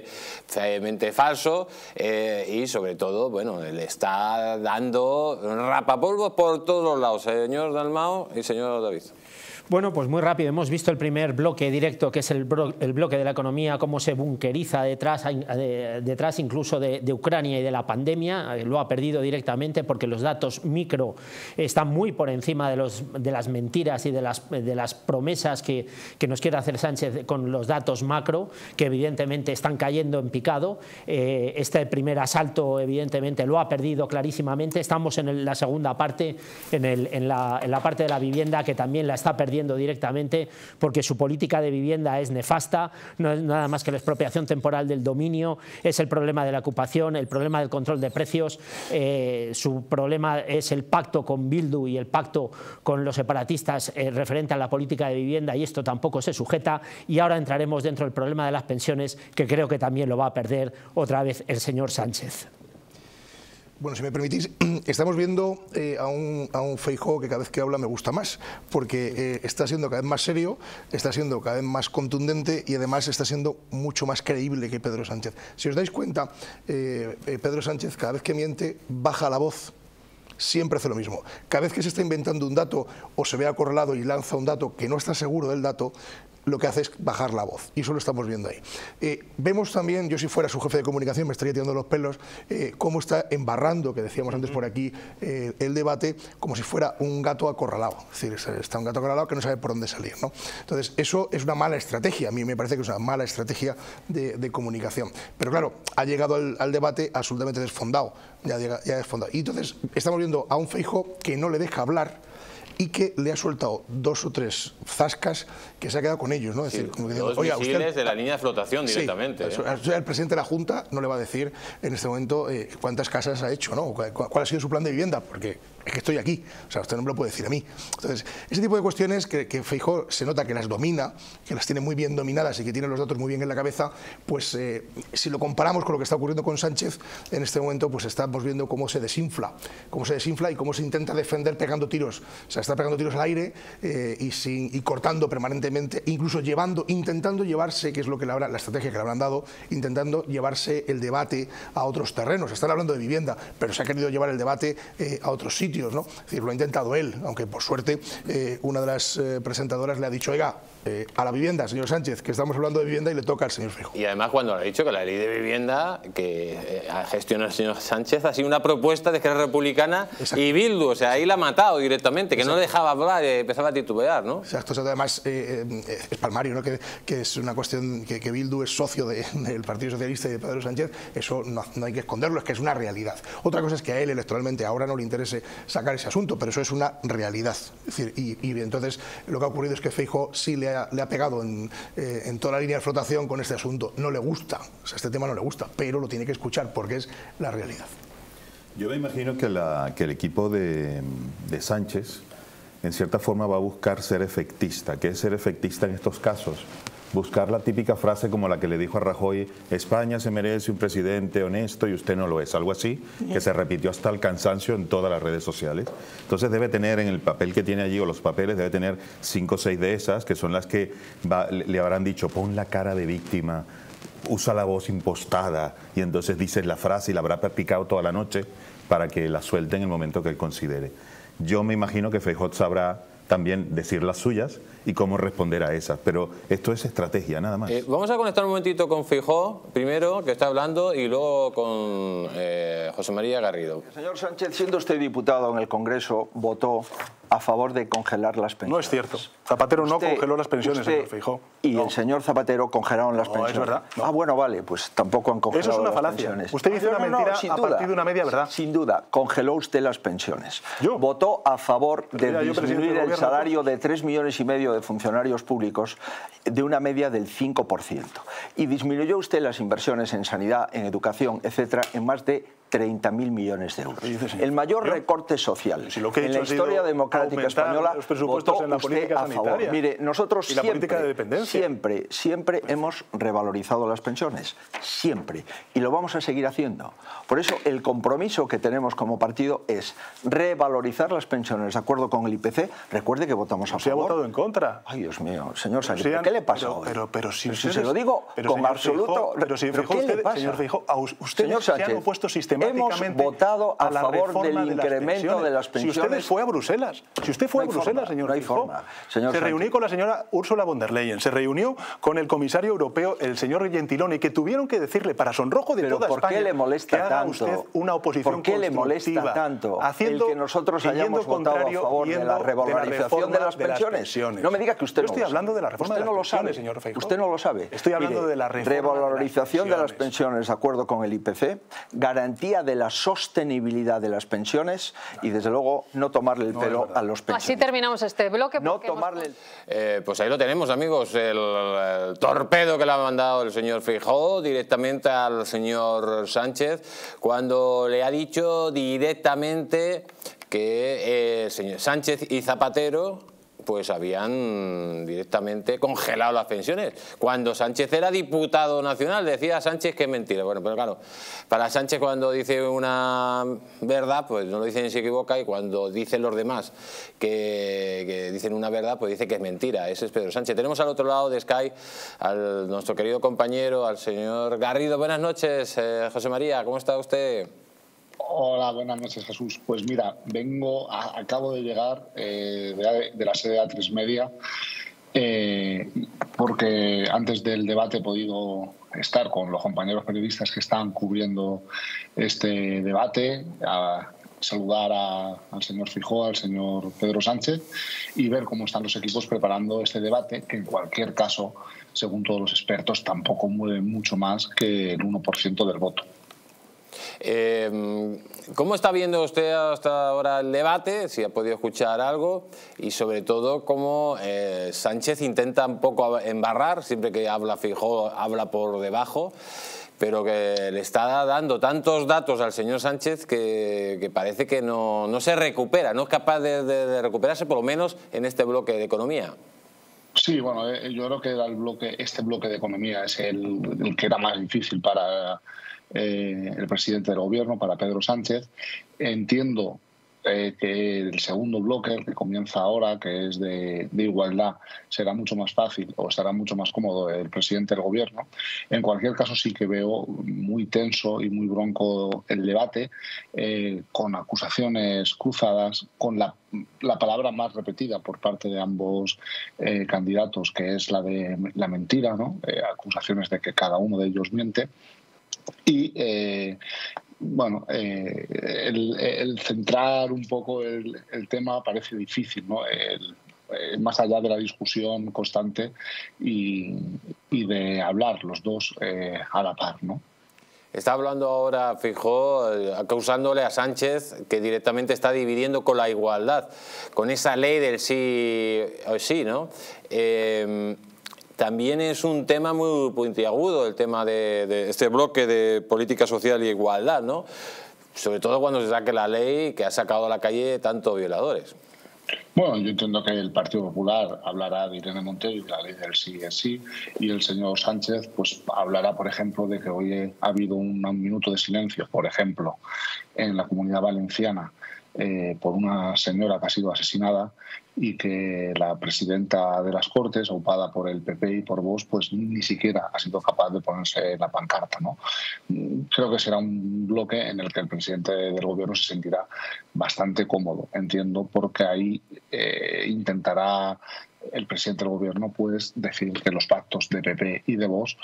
falso y sobre todo, bueno, le está dando rapapolvos por todos los lados, señor Dalmau y señor David. Bueno, pues muy rápido. Hemos visto el primer bloque directo, que es el bloque de la economía, cómo se bunkeriza detrás incluso de Ucrania y de la pandemia. Lo ha perdido directamente porque los datos micro están muy por encima de las mentiras y de las promesas que nos quiere hacer Sánchez con los datos macro, que evidentemente están cayendo en picado. Este primer asalto evidentemente lo ha perdido clarísimamente. Estamos en la segunda parte, en la parte de la vivienda, que también la está perdiendo directamente porque su política de vivienda es nefasta, no es nada más que la expropiación temporal del dominio, es el problema de la ocupación, el problema del control de precios, su problema es el pacto con Bildu y el pacto con los separatistas referente a la política de vivienda, y esto tampoco se sujeta. Y ahora entraremos dentro del problema de las pensiones, que creo que también lo va a perder otra vez el señor Sánchez. Bueno, si me permitís, estamos viendo a un Feijóo que cada vez que habla me gusta más, porque está siendo cada vez más serio, está siendo cada vez más contundente y además está siendo mucho más creíble que Pedro Sánchez. Si os dais cuenta, Pedro Sánchez cada vez que miente baja la voz. Siempre hace lo mismo. Cada vez que se está inventando un dato o se ve acorralado y lanza un dato que no está seguro del dato, lo que hace es bajar la voz, y eso lo estamos viendo ahí. Vemos también, yo si fuera su jefe de comunicación me estaría tirando los pelos, cómo está embarrando, que decíamos antes por aquí, el debate, como si fuera un gato acorralado. Es decir, está un gato acorralado que no sabe por dónde salir, ¿no? Entonces, eso es una mala estrategia, a mí me parece que es una mala estrategia de comunicación. Pero claro, ha llegado al debate absolutamente desfondado, ya desfondado. Y entonces, estamos viendo a un Feijóo que no le deja hablar, y que le ha soltado 2 o 3 zascas que se ha quedado con ellos, ¿no? Es decir, como que dos misiles de la línea de flotación directamente. Sí, el presidente de la Junta no le va a decir en este momento cuántas casas ha hecho, ¿no? Cuál ha sido su plan de vivienda, porque es que estoy aquí, o sea, usted no me lo puede decir a mí. Entonces, ese tipo de cuestiones que Feijóo se nota que las domina, que las tiene muy bien dominadas y que tiene los datos muy bien en la cabeza, pues si lo comparamos con lo que está ocurriendo con Sánchez, en este momento pues estamos viendo cómo se desinfla y cómo se intenta defender pegando tiros. O sea, está pegando tiros al aire y cortando permanentemente, incluso intentando llevarse, que es lo que la estrategia que le habrán dado, intentando llevarse el debate a otros terrenos. Están hablando de vivienda, pero se ha querido llevar el debate a otros sitios, ¿no? Es decir, lo ha intentado él, aunque por suerte una de las presentadoras le ha dicho, oiga, a la vivienda, señor Sánchez, que estamos hablando de vivienda y le toca al señor Feijóo. Y además cuando le ha dicho que la ley de vivienda que gestiona el señor Sánchez ha sido una propuesta de Esquerra Republicana y Bildu, o sea, ahí la ha matado directamente, que no le dejaba hablar y empezaba a titubear, ¿no? Exacto, además es palmario, ¿no? Que es una cuestión que Bildu es socio del Partido Socialista y de Pedro Sánchez, eso no hay que esconderlo, es que es una realidad. Otra cosa es que a él electoralmente ahora no le interese sacar ese asunto, pero eso es una realidad. Es decir, y entonces lo que ha ocurrido es que Feijóo sí le ha pegado en toda la línea de flotación con este asunto. No le gusta, o sea, este tema no le gusta, pero lo tiene que escuchar porque es la realidad. Yo me imagino que el equipo de Sánchez en cierta forma va a buscar ser efectista. ¿Qué es ser efectista en estos casos? Buscar la típica frase como la que le dijo a Rajoy, España se merece un presidente honesto y usted no lo es, algo así, que se repitió hasta el cansancio en todas las redes sociales. Entonces debe tener en el papel que tiene allí, o los papeles, debe tener 5 o 6 de esas, que son las que le habrán dicho, pon la cara de víctima, usa la voz impostada, y entonces dices la frase y la habrá practicado toda la noche para que la suelte en el momento que él considere. Yo me imagino que Feijóo sabrá también decir las suyas y cómo responder a esas, pero esto es estrategia, nada más. Vamos a conectar un momentito con Feijóo, primero, que está hablando, y luego con José María Garrido. Señor Sánchez, siendo usted diputado en el Congreso, votó a favor de congelar las pensiones. No es cierto. Zapatero no congeló las pensiones, señor Feijóo. Y el señor Zapatero congelaron las pensiones. Es verdad. No. Ah, bueno, vale, pues tampoco han congelado Eso es una las falacia. pensiones. Usted dice una mentira a partir de una media verdad. Sin duda, congeló usted las pensiones. ¿Yo? Votó a favor de Mira, disminuir el salario de 3,5 millones de funcionarios públicos de una media del 5%. Y disminuyó usted las inversiones en sanidad, en educación, etcétera, en más de 30.000 millones de euros. El mayor recorte social en la historia democrática española votó usted a favor. Mire, nosotros siempre hemos revalorizado las pensiones, siempre, y lo vamos a seguir haciendo. Por eso el compromiso que tenemos como partido es revalorizar las pensiones de acuerdo con el IPC. Recuerde que votamos a favor. Se ha votado en contra. Ay, Dios mío, señor Sánchez, ¿qué le pasa hoy? Pero si se lo digo con absoluto... ¿Qué le pasa? Señor Feijóo, ustedes se han opuesto sistemáticamente hemos votado a favor del incremento de las pensiones. Si usted fue a Bruselas, señor Feijóo, se reunió con la señora Ursula von der Leyen, se reunió con el comisario europeo, el señor Gentiloni, que tuvieron que decirle para sonrojo de toda España, ¿por qué le molesta que haga usted una oposición constructiva? ¿Por qué le molesta tanto el que nosotros hayamos votado a favor de la revalorización de las pensiones? No me diga que usted no lo sabe. Yo estoy hablando de la reforma de las pensiones, señor Feijóo. Usted no lo sabe. Estoy hablando de la revalorización de las pensiones de acuerdo con el IPC, garantía de la sostenibilidad de las pensiones y, desde luego, no tomarle el pelo a los pensionistas. Así terminamos este bloque. No tomarle pues ahí lo tenemos, amigos, el torpedo que le ha mandado el señor Feijóo directamente al señor Sánchez, cuando le ha dicho directamente que el señor Sánchez y Zapatero pues habían directamente congelado las pensiones. Cuando Sánchez era diputado nacional, decía Sánchez que es mentira. Bueno, pero claro, para Sánchez cuando dice una verdad, pues no lo dice ni se equivoca, y cuando dicen los demás que dicen una verdad, pues dice que es mentira. Ese es Pedro Sánchez. Tenemos al otro lado de Sky a nuestro querido compañero, al señor Garrido. Buenas noches, José María, ¿cómo está usted? Hola, buenas noches, Jesús. Pues mira, acabo de llegar de la sede de A3 Media, porque antes del debate he podido estar con los compañeros periodistas que están cubriendo este debate, a saludar al señor Feijóo, al señor Pedro Sánchez, y ver cómo están los equipos preparando este debate, que en cualquier caso, según todos los expertos, tampoco mueve mucho más que el 1% del voto. ¿Cómo está viendo usted hasta ahora el debate? Si ha podido escuchar algo y sobre todo cómo Sánchez intenta un poco embarrar, siempre que habla Feijóo habla por debajo, pero que le está dando tantos datos al señor Sánchez que parece que no se recupera, no es capaz de recuperarse por lo menos en este bloque de economía. Sí, bueno, yo creo que este bloque de economía es el que era más difícil para el presidente del gobierno, para Pedro Sánchez. Entiendo que el segundo bloque, el que comienza ahora, que es de igualdad, será mucho más fácil o estará mucho más cómodo el presidente del gobierno. En cualquier caso, sí que veo muy tenso y muy bronco el debate, con acusaciones cruzadas, con la palabra más repetida por parte de ambos candidatos, que es la de la mentira, ¿no? Acusaciones de que cada uno de ellos miente. Y bueno, el centrar un poco el tema parece difícil, ¿no? Más allá de la discusión constante y de hablar los dos a la par, ¿no? Está hablando ahora Feijóo, acusándole a Sánchez que directamente está dividiendo con la igualdad, con esa ley del sí o sí, ¿no? También es un tema muy puntiagudo el tema de este bloque de política social y igualdad, ¿no? Sobre todo cuando se saque la ley que ha sacado a la calle tantos violadores. Bueno, yo entiendo que el Partido Popular hablará de Irene Montero y de la ley del sí es sí, y el señor Sánchez pues hablará, por ejemplo, de que hoy ha habido un minuto de silencio, por ejemplo, en la Comunidad Valenciana, por una señora que ha sido asesinada y que la presidenta de las Cortes, aupada por el PP y por Vox, pues ni siquiera ha sido capaz de ponerse en la pancarta, ¿no? Creo que será un bloque en el que el presidente del gobierno se sentirá bastante cómodo, entiendo, porque ahí intentará el presidente del gobierno pues decir que los pactos de PP y de Vox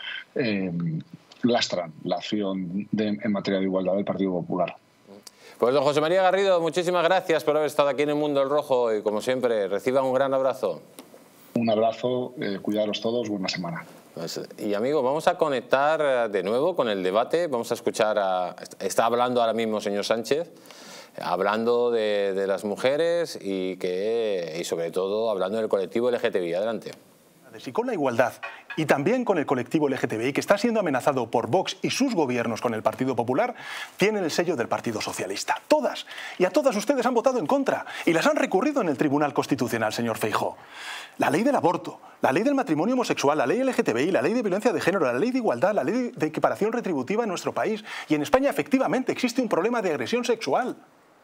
lastran la acción en materia de igualdad del Partido Popular. Pues don José María Garrido, muchísimas gracias por haber estado aquí en El Mundo del Rojo y como siempre, reciban un gran abrazo. Un abrazo, cuidaros todos, buena semana. Y amigos, vamos a conectar de nuevo con el debate, vamos a escuchar, está hablando ahora mismo el señor Sánchez, hablando de las mujeres y sobre todo hablando del colectivo LGTBI. Adelante. Y con la igualdad y también con el colectivo LGTBI, que está siendo amenazado por Vox y sus gobiernos con el Partido Popular, tienen el sello del Partido Socialista. Todas. Y a todas ustedes han votado en contra y las han recurrido en el Tribunal Constitucional, señor Feijóo. La ley del aborto, la ley del matrimonio homosexual, la ley LGTBI, la ley de violencia de género, la ley de igualdad, la ley de equiparación retributiva en nuestro país. Y en España efectivamente existe un problema de agresión sexual.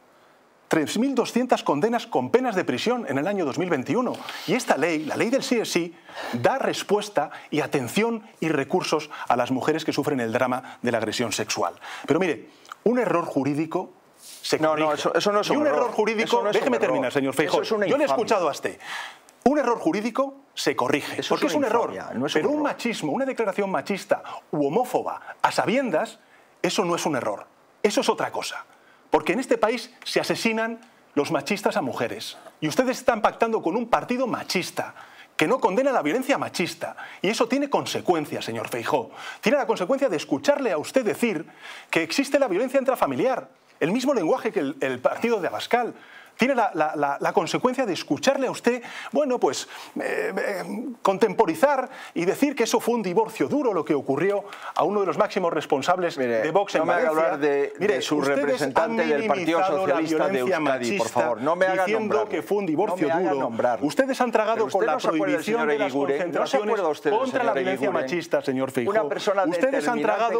3.200 condenas con penas de prisión en el año 2021. Y esta ley, la ley del sí es sí, da respuesta y atención y recursos a las mujeres que sufren el drama de la agresión sexual. Pero mire, un error jurídico se corrige. No, eso no es un error. Y un error jurídico, déjeme terminar, señor Feijóo. Yo le he escuchado a usted. Un error jurídico se corrige, porque es un error. Pero un machismo, una declaración machista u homófoba a sabiendas, eso no es un error. Eso es otra cosa. Porque en este país se asesinan los machistas a mujeres. Y ustedes están pactando con un partido machista que no condena la violencia machista. Y eso tiene consecuencias, señor Feijóo. Tiene la consecuencia de escucharle a usted decir que existe la violencia intrafamiliar. El mismo lenguaje que el partido de Abascal. Tiene la consecuencia de escucharle a usted, bueno, pues contemporizar y decir que eso fue un divorcio duro lo que ocurrió a uno de los máximos responsables de Vox en Valencia. No me haga hablar de su representante del Partido Socialista de Euskadi, por favor. No me haga diciendo que fue un divorcio duro. Ustedes han tragado con la prohibición de las concentraciones contra la violencia machista, señor Feijóo. Ustedes han tragado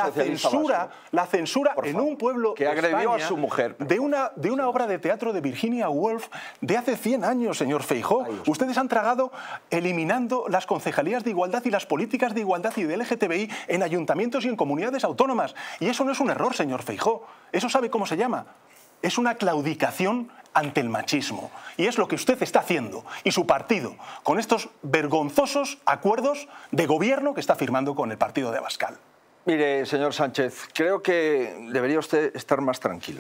la censura en un pueblo que agredió a su mujer de una obra de teatro de Virginia Woolf de hace 100 años, señor Feijóo. Ustedes han tragado eliminando las concejalías de igualdad y las políticas de igualdad y de LGTBI en ayuntamientos y en comunidades autónomas. Y eso no es un error, señor Feijóo. Eso sabe cómo se llama. Es una claudicación ante el machismo. Y es lo que usted está haciendo y su partido con estos vergonzosos acuerdos de gobierno que está firmando con el partido de Abascal. Mire, señor Sánchez, creo que debería usted estar más tranquilo.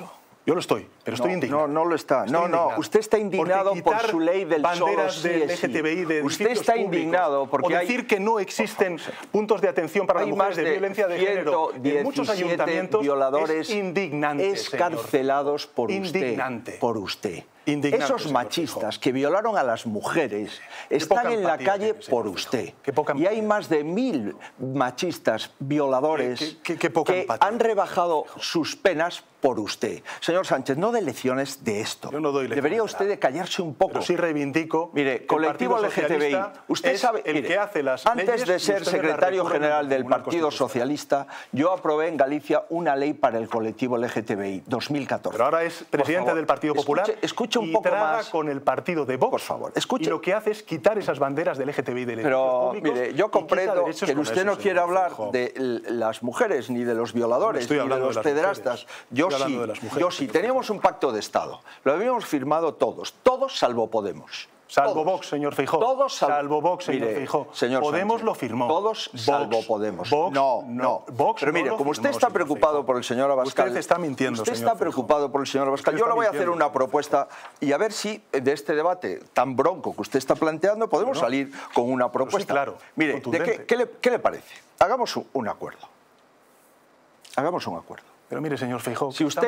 Yo lo estoy, pero estoy indignado. No lo está. Estoy indignado. Usted está indignado por su ley del solo sí del es sí. LGTBI de Usted está indignado porque o decir que no existen puntos de atención para las mujeres de violencia de género en muchos ayuntamientos violadores es indignante, escarcelados por usted. Esos machistas que violaron a las mujeres están en la calle por usted. Y hay más de 1000 machistas violadores que han rebajado sus penas por usted. Señor Sánchez, no dé lecciones de esto. Yo no doy lecciones. Debería usted de callarse un poco. Pero sí reivindico. Mire, colectivo LGTBI. Usted sabe, que hace las antes de ser secretario general del Partido Socialista, yo aprobé en Galicia una ley para el colectivo LGTBI, 2014. Pero ahora es presidente del Partido Popular. Escuche un poco más con el partido de Vox. Por favor, escuche. Y lo que hace es quitar esas banderas del LGTBI del Pero, mire, yo comprendo que usted no quiere hablar de las mujeres, ni de los violadores, ni de los pederastas. Yo sí. Teníamos un pacto de Estado. Lo habíamos firmado todos salvo Podemos. Salvo Vox, señor Feijóo. Todos salvo Vox, señor Feijóo. Podemos lo firmó. Todos salvo Podemos. No. Vox pero mire, como usted está preocupado por el señor Abascal... Usted está mintiendo, Usted está preocupado por el señor Abascal. Yo le voy a hacer una propuesta y a ver si de este debate tan bronco que usted está planteando podemos salir con una propuesta. Sí, claro. Mire, ¿qué le parece? Hagamos un acuerdo. Hagamos un acuerdo. Pero mire, señor Feijóo, si usted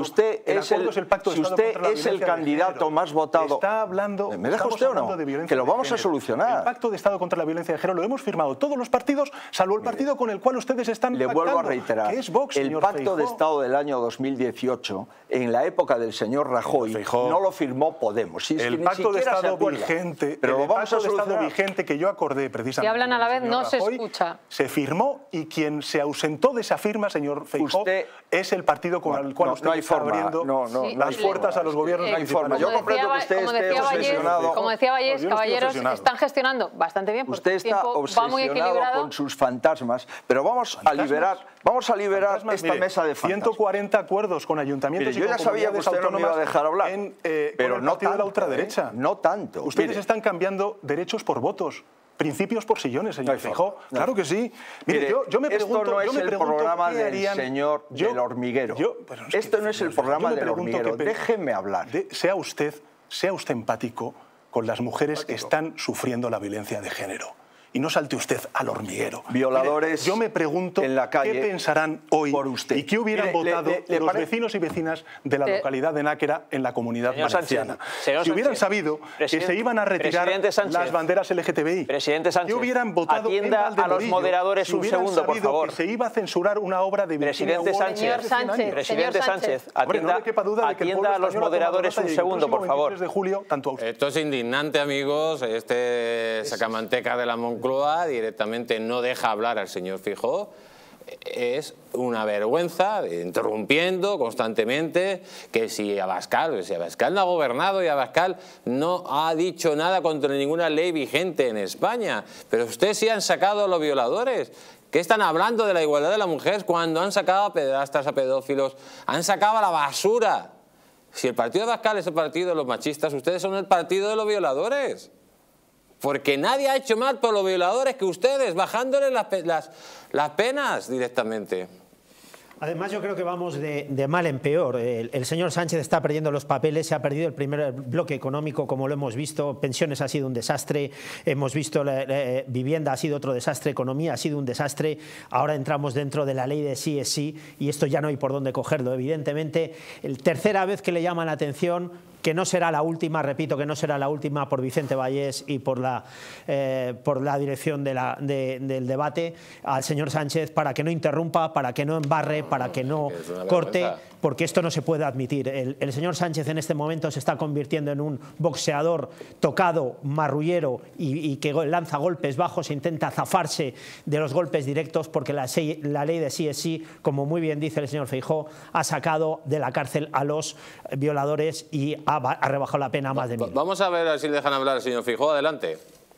es el candidato más votado... Está hablando, ¿me deja usted o no? Que lo vamos a solucionar. El pacto de Estado contra la violencia de género lo hemos firmado todos los partidos, salvo el partido con el cual ustedes están pactando. Le vuelvo a reiterar, que es Vox, el pacto de Estado del año 2018, en la época del señor Rajoy, no lo firmó Podemos. Si es el que pacto de Estado vigente, pero el pacto de Estado vigente que yo acordé precisamente. Si hablan a la vez no se Rajoy, escucha. Se firmó y quien se ausentó de esa firma, señor Feijóo, es el partido con el cual usted está abriendo las puertas a los gobiernos. No hay forma. Yo comprendo que usted esté obsesionado. Como decía Vallés, caballeros, están gestionando bastante bien. Usted está obsesionado con sus fantasmas, pero vamos a liberar esta mesa de fantasmas. 140 acuerdos con ayuntamientos y con comunidades autónomas. Yo ya sabía que usted no me iba a dejar hablar, pero no tanto, de la ultraderecha. No tanto. Ustedes están cambiando derechos por votos. Principios por sillones, señor Feijóo. Claro que sí. Mire, yo me pregunto, esto no es el programa del señor del hormiguero. Esto no es el programa del hormiguero. Déjeme hablar. Sea usted empático con las mujeres que están sufriendo la violencia de género. Y no salte usted al hormiguero. Violadores. Mire, yo me pregunto en la calle qué pensarán hoy por usted. Y qué hubieran votado los vecinos y vecinas de la localidad de Náquera en la Comunidad Valenciana. Si hubieran sabido que se iban a retirar las banderas LGTBI, Presidente Sánchez, que hubieran votado atienda a los moderadores un segundo, por favor. Que se iba a censurar una obra de Presidente Sánchez, atienda a los moderadores un segundo, por favor. Esto es indignante, amigos. Este sacamanteca de la Moncloa directamente no deja hablar al señor Feijóo. Es una vergüenza, interrumpiendo constantemente, que si Abascal no ha gobernado y Abascal no ha dicho nada contra ninguna ley vigente en España, pero ustedes sí han sacado a los violadores. ¿Qué están hablando de la igualdad de las mujeres cuando han sacado a pederastas, a pedófilos, han sacado a la basura? Si el partido de Abascal es el partido de los machistas, ustedes son el partido de los violadores. Porque nadie ha hecho más por los violadores que ustedes, bajándoles las penas directamente. Además, yo creo que vamos de mal en peor. El señor Sánchez está perdiendo los papeles, se ha perdido el primer bloque económico, como lo hemos visto. Pensiones ha sido un desastre, hemos visto vivienda ha sido otro desastre, economía ha sido un desastre. Ahora entramos dentro de la ley de sí es sí y esto ya no hay por dónde cogerlo. Evidentemente, tercera vez que le llaman la atención, que no será la última, repito, que no será la última por Vicente Vallés y por la dirección del debate al señor Sánchez, para que no interrumpa, para que no embarre, para que no corte, porque esto no se puede admitir. El señor Sánchez en este momento se está convirtiendo en un boxeador tocado, marrullero y que lanza golpes bajos, intenta zafarse de los golpes directos, porque la ley de sí es sí, como muy bien dice el señor Feijóo, ha sacado de la cárcel a los violadores y ha rebajado la pena a más de 1000. Vamos a ver si le dejan hablar al señor Feijóo. Adelante.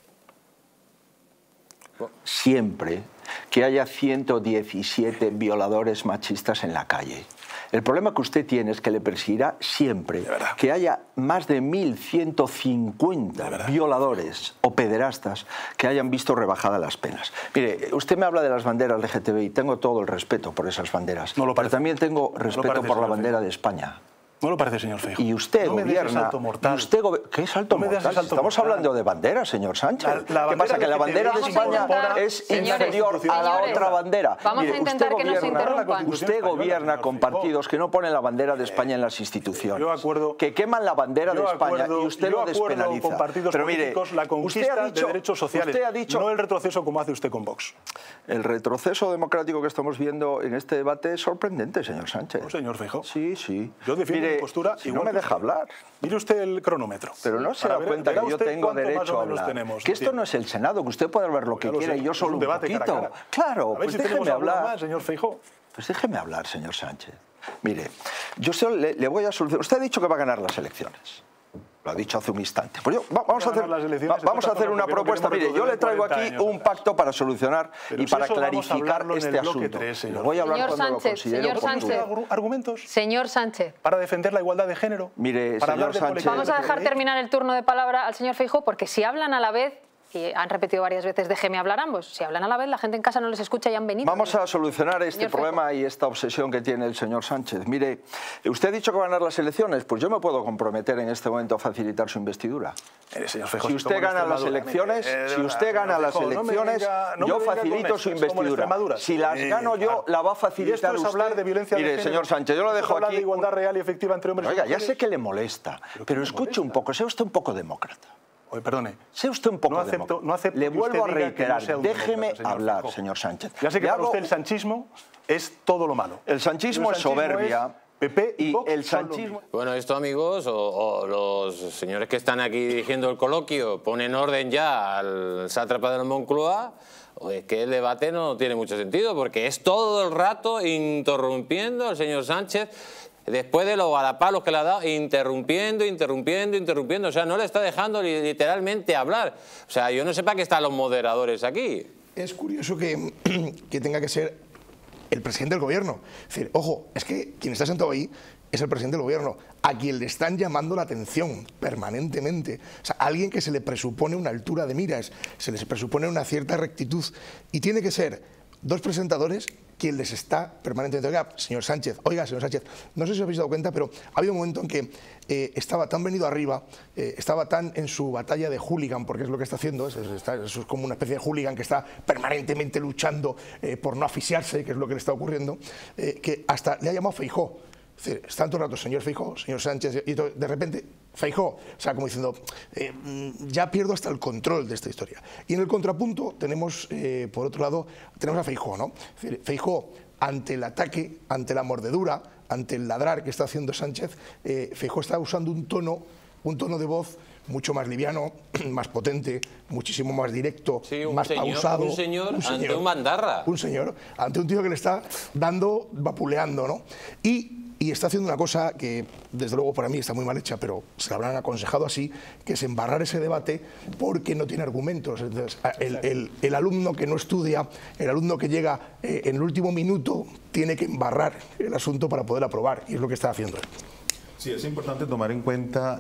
Siempre que haya 117 violadores machistas en la calle. El problema que usted tiene es que le perseguirá siempre que haya más de 1150 violadores o pederastas que hayan visto rebajadas las penas. Mire, usted me habla de las banderas LGTBI, tengo todo el respeto por esas banderas, pero también tengo respeto por la bandera de España. No lo parece, señor Feijóo. Y usted no gobierna... salto mortal. ¿Qué salto mortal? Estamos hablando de bandera, señor Sánchez. ¿Qué pasa? ¿Que la bandera de España es inferior a la otra bandera? Vamos a intentar que no se interrumpan. Usted gobierna con partidos que no ponen la bandera de España en las instituciones, que queman la bandera de España y usted lo despenaliza. Con partidos políticos, la conquista de derechos sociales, no el retroceso como hace usted con Vox. El retroceso democrático que estamos viendo en este debate es sorprendente, señor Sánchez. ¿No, señor Feijóo? Sí, sí. Yo defiendo mi postura. Si no me deja hablar. Mire usted el cronómetro. Pero no se da cuenta que yo tengo derecho a hablar. Que esto no es el Senado, que usted puede ver lo que quiera y yo solo un poquito. Claro, pues déjeme hablar. Señor Feijóo. Pues déjeme hablar, señor Sánchez. Mire, yo le voy a solucionar. Usted ha dicho que va a ganar las elecciones. Lo ha dicho hace un instante. Pues vamos a hacer una propuesta. Mire, yo le traigo aquí un pacto para solucionar y para clarificar este asunto. Voy a hablar cuando lo considere oportuno. ¿Argumentos? Señor Sánchez. Para defender la igualdad de género. Mire, señor Sánchez. Vamos a dejar terminar el turno de palabra al señor Feijóo, porque si hablan a la vez, y han repetido varias veces, déjeme hablar ambos. Si hablan a la vez, la gente en casa no les escucha y han venido. Vamos a solucionar este problema y esta obsesión que tiene el señor Sánchez. Mire, usted ha dicho que va a ganar las elecciones, pues yo me puedo comprometer en este momento a facilitar su investidura. Señor Feijóo, si usted gana las elecciones, yo facilito su investidura. Si las gano yo, la va a facilitar usted. Hablar de violencia Mire, de género, señor Sánchez, yo lo dejo aquí. De igualdad real y efectiva entre hombres y mujeres. Oiga, ya sé que le molesta, pero escuche un poco, sea usted un poco demócrata. Oye, perdone. Sea usted un poco no acepto Le vuelvo a reiterar, déjeme hablar, Feijóo. señor Sánchez. Ya sé que para usted el sanchismo es todo lo malo. El sanchismo es soberbia. PP y el sanchismo. Bueno, esto, amigos, o los señores que están aquí dirigiendo el coloquio ponen orden ya al sátrapa de la Moncloa, o es que el debate no tiene mucho sentido, porque es todo el rato interrumpiendo al señor Sánchez. Después de los galapalos que le ha dado, interrumpiendo, o sea, no le está dejando literalmente hablar. O sea, yo no sé para qué están los moderadores aquí. Es curioso que tenga que ser el presidente del gobierno. Es decir, ojo, es que quien está sentado ahí es el presidente del gobierno, a quien le están llamando la atención permanentemente. O sea, alguien que se le presupone una altura de miras, se les presupone una cierta rectitud, y tiene que ser dos presentadores quien les está permanentemente. Oiga, señor Sánchez, no sé si os habéis dado cuenta, pero ha habido un momento en que estaba tan venido arriba, estaba tan en su batalla de hooligan, porque es lo que está haciendo, eso es como una especie de hooligan que está permanentemente luchando por no asfixiarse, que es lo que le está ocurriendo, que hasta le ha llamado Feijóo. Es decir, está todo el rato señor Feijóo, señor Sánchez, y de repente Feijóo, o sea, como diciendo, ya pierdo hasta el control de esta historia. Y en el contrapunto tenemos, por otro lado, tenemos a Feijóo, ¿no? Es decir, Feijóo, ante el ataque, ante la mordedura, ante el ladrar que está haciendo Sánchez, Feijóo está usando un tono de voz mucho más liviano, más potente, muchísimo más directo, más pausado. Un señor ante un mandarra. Un señor ante un tío que le está dando, vapuleando, ¿no? Y está haciendo una cosa que, desde luego, para mí está muy mal hecha, pero se la habrán aconsejado así, que es embarrar ese debate porque no tiene argumentos. Entonces, el alumno que no estudia, el alumno que llega en el último minuto, tiene que embarrar el asunto para poder aprobar, y es lo que está haciendo. Sí, es importante tomar en cuenta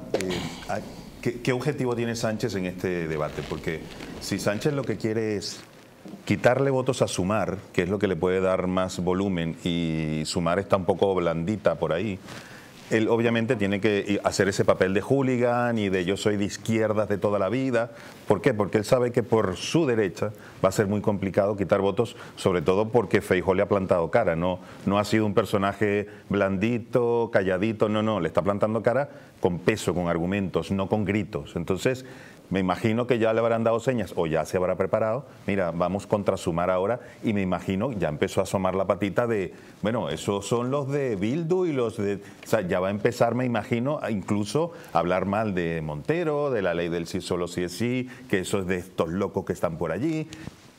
qué objetivo tiene Sánchez en este debate, porque si Sánchez lo que quiere es quitarle votos a Sumar, que es lo que le puede dar más volumen, y Sumar está un poco blandita por ahí, él obviamente tiene que hacer ese papel de hooligan y de yo soy de izquierdas de toda la vida. ¿Por qué? Porque él sabe que por su derecha va a ser muy complicado quitar votos, sobre todo porque Feijóo le ha plantado cara. No ha sido un personaje blandito, calladito, no, le está plantando cara con peso, con argumentos, no con gritos. Entonces, me imagino que ya le habrán dado señas o ya se habrá preparado. Mira, vamos contra Sumar ahora, y me imagino ya empezó a asomar la patita de, bueno, esos son los de Bildu y los de... O sea, ya va a empezar, me imagino, a incluso a hablar mal de Montero, de la ley del sí solo sí es sí, que eso es de estos locos que están por allí.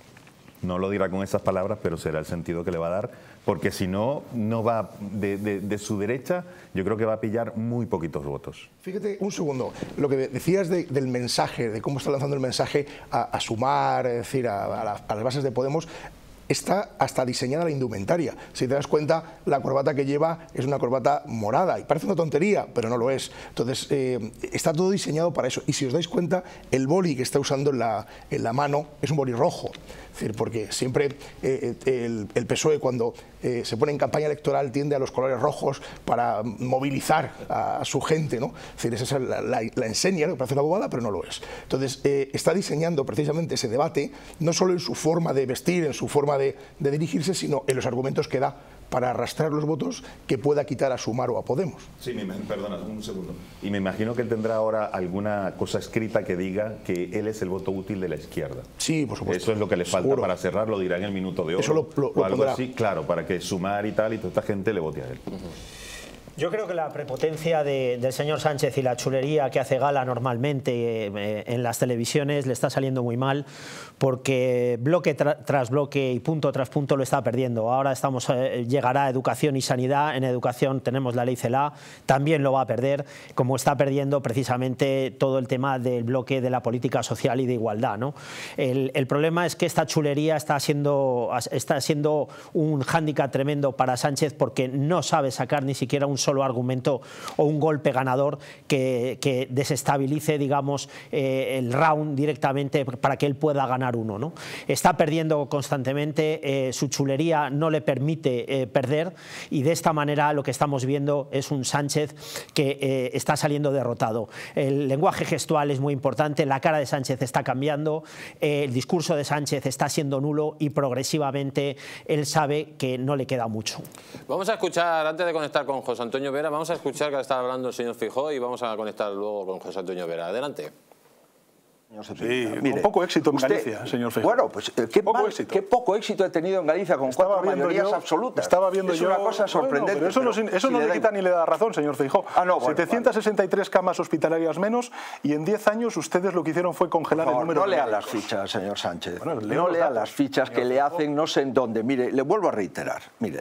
No lo dirá con esas palabras, pero será el sentido que le va a dar, porque si no, no va de su derecha, yo creo que va a pillar muy poquitos votos. Fíjate, un segundo, lo que decías del mensaje, de cómo está lanzando el mensaje a Sumar, es decir, a las bases de Podemos, está hasta diseñada la indumentaria. Si te das cuenta, la corbata que lleva es una corbata morada, y parece una tontería, pero no lo es. Entonces, está todo diseñado para eso. Y si os dais cuenta, el boli que está usando en la mano es un boli rojo. Es Es decir, porque siempre el PSOE cuando se pone en campaña electoral tiende a los colores rojos para movilizar a su gente, ¿no? Es decir, esa es la enseña, que parece una bobada, pero no lo es. Entonces, está diseñando precisamente ese debate, no solo en su forma de vestir, en su forma de dirigirse, sino en los argumentos que da para arrastrar los votos que pueda quitar a Sumar o a Podemos. Sí, perdona, un segundo. Y me imagino que él tendrá ahora alguna cosa escrita que diga que él es el voto útil de la izquierda. Sí, por supuesto. Eso es lo que le falta. Seguro. Para cerrar, lo dirá en el minuto de oro. Eso lo o algo pondrá. así, claro, para que Sumar y tal y toda esta gente le vote a él. Yo creo que la prepotencia del señor Sánchez y la chulería que hace gala normalmente en las televisiones le está saliendo muy mal, porque bloque tras bloque y punto tras punto lo está perdiendo. Ahora llegará educación y sanidad. En educación tenemos la ley CELA, también lo va a perder, como está perdiendo precisamente todo el tema del bloque de la política social y de igualdad, ¿no? El problema es que esta chulería está siendo un hándicap tremendo para Sánchez, porque no sabe sacar ni siquiera un solo argumento o un golpe ganador que desestabilice, digamos, el round directamente para que él pueda ganar uno, ¿no? Está perdiendo constantemente, su chulería no le permite perder, y de esta manera lo que estamos viendo es un Sánchez que está saliendo derrotado. El lenguaje gestual es muy importante, la cara de Sánchez está cambiando, el discurso de Sánchez está siendo nulo y progresivamente él sabe que no le queda mucho. Vamos a escuchar, antes de conectar con José Antonio Vera, vamos a escuchar que está hablando el señor Feijóo y vamos a conectar luego con José Antonio Vera. Adelante. Sí, con poco éxito en Galicia, señor Feijóo. Bueno, pues qué poco éxito he tenido en Galicia con 4 mayorías absolutas. Estaba viendo es una cosa sorprendente. Bueno, pero eso no le quita ni le da razón, señor Feijóo. 763 camas hospitalarias menos, y en 10 años ustedes lo que hicieron fue congelar el número de... No lea las fichas, señor Sánchez. Bueno, no lea las fichas que le hacen no sé en dónde. Mire, le vuelvo a reiterar.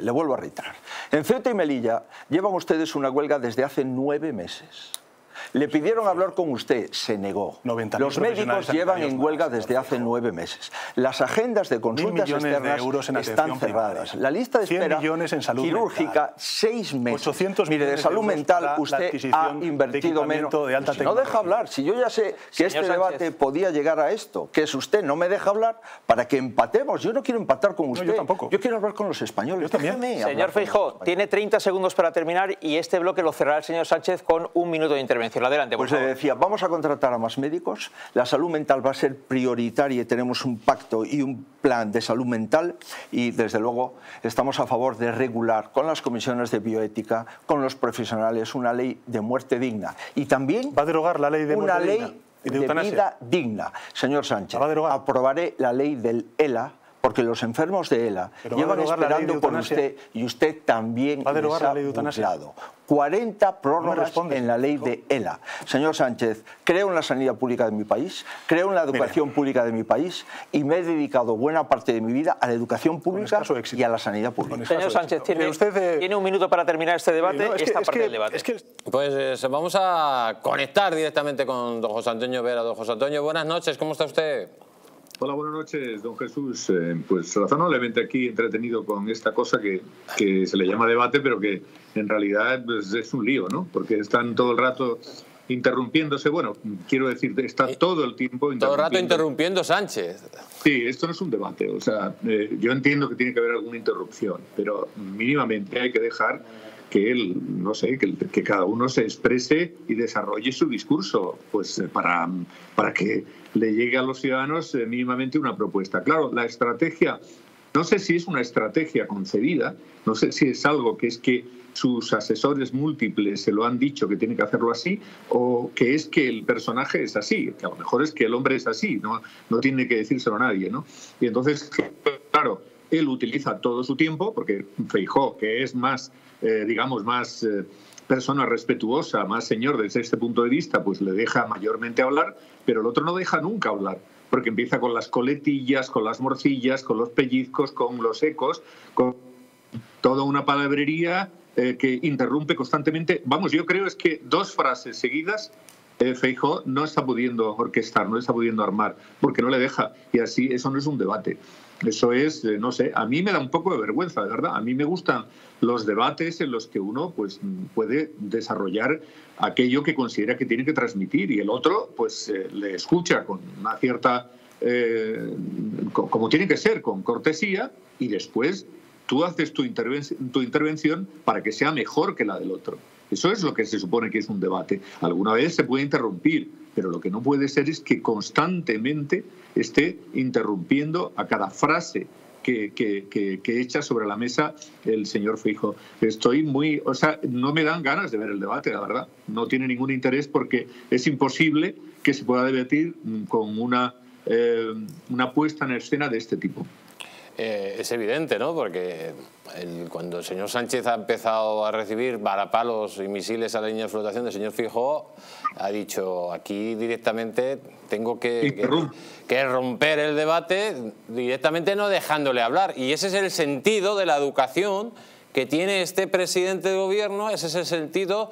En Ceuta y Melilla llevan ustedes una huelga desde hace 9 meses. Le pidieron hablar con usted, se negó. Los médicos llevan en huelga desde hace 9 meses. Las agendas de consultas externas están cerradas. La lista de espera quirúrgica, 6 meses. Mire, de salud mental usted ha invertido menos. Si no deja hablar, si yo ya sé que este debate podía llegar a esto, que es usted no me deja hablar para que empatemos. Yo no quiero empatar con usted. Yo tampoco. Yo quiero hablar con los españoles. Señor Feijóo, tiene 30 segundos para terminar y este bloque lo cerrará el señor Sánchez con 1 minuto de intervención. Adelante, por favor. Le decía, vamos a contratar a más médicos, la salud mental va a ser prioritaria y tenemos un pacto y un plan de salud mental, y desde luego estamos a favor de regular con las comisiones de bioética, con los profesionales, una ley de muerte digna, y también va a derogar la ley de una muerte ley digna de vida digna. Señor Sánchez, aprobaré la ley del ELA, porque los enfermos de ELA llevan esperando por usted, y usted también les ha burlado. 40 prórrogas en la ley de ELA. Señor Sánchez, creo en la sanidad pública de mi país, creo en la educación pública de mi país, y me he dedicado buena parte de mi vida a la educación pública y a la sanidad pública. Señor Sánchez, tiene 1 minuto para terminar este debate y esta parte del debate. Pues vamos a conectar directamente con don José Antonio Vera. Don José Antonio, buenas noches, ¿cómo está usted? Hola, buenas noches, don Jesús. Pues razonablemente aquí entretenido con esta cosa que se le llama debate, pero que en realidad pues, es un lío, ¿no? Porque están todo el rato interrumpiéndose. Bueno, quiero decir, está todo el tiempo interrumpiendo. Todo el rato interrumpiendo Sánchez. Sí, esto no es un debate. O sea, yo entiendo que tiene que haber alguna interrupción, pero mínimamente hay que dejar que él, no sé, que cada uno se exprese y desarrolle su discurso, pues para que le llegue a los ciudadanos mínimamente una propuesta. Claro, la estrategia, no sé si es una estrategia concebida, no sé si es algo que es que sus asesores múltiples se lo han dicho que tiene que hacerlo así, o que es que el personaje es así, que a lo mejor es que el hombre es así, no tiene que decírselo a nadie, ¿no? Y entonces, claro, él utiliza todo su tiempo, porque Feijóo, que es más, digamos, más persona respetuosa, más señor desde este punto de vista, pues le deja mayormente hablar, pero el otro no deja nunca hablar, porque empieza con las coletillas, con las morcillas, con los pellizcos, con los ecos, con toda una palabrería que interrumpe constantemente. Vamos, yo creo es que 2 frases seguidas Feijóo no está pudiendo orquestar, no está pudiendo armar, porque no le deja, y así eso no es un debate. Eso es, no sé, a mí me da un poco de vergüenza, de verdad. A mí me gustan los debates en los que uno pues puede desarrollar aquello que considera que tiene que transmitir, y el otro pues le escucha con una cierta como tiene que ser, con cortesía, y después tú haces tu intervención para que sea mejor que la del otro. Eso es lo que se supone que es un debate. Alguna vez se puede interrumpir, pero lo que no puede ser es que constantemente esté interrumpiendo a cada frase que echa sobre la mesa el señor Feijóo. No me dan ganas de ver el debate, la verdad. No tiene ningún interés porque es imposible que se pueda debatir con una puesta en escena de este tipo. Es evidente, ¿no? Porque cuando el señor Sánchez ha empezado a recibir varapalos y misiles a la línea de flotación del señor Feijóo, ha dicho, aquí directamente tengo que romper el debate, directamente no dejándole hablar. Y ese es el sentido de la educación que tiene este presidente de gobierno, ese es el sentido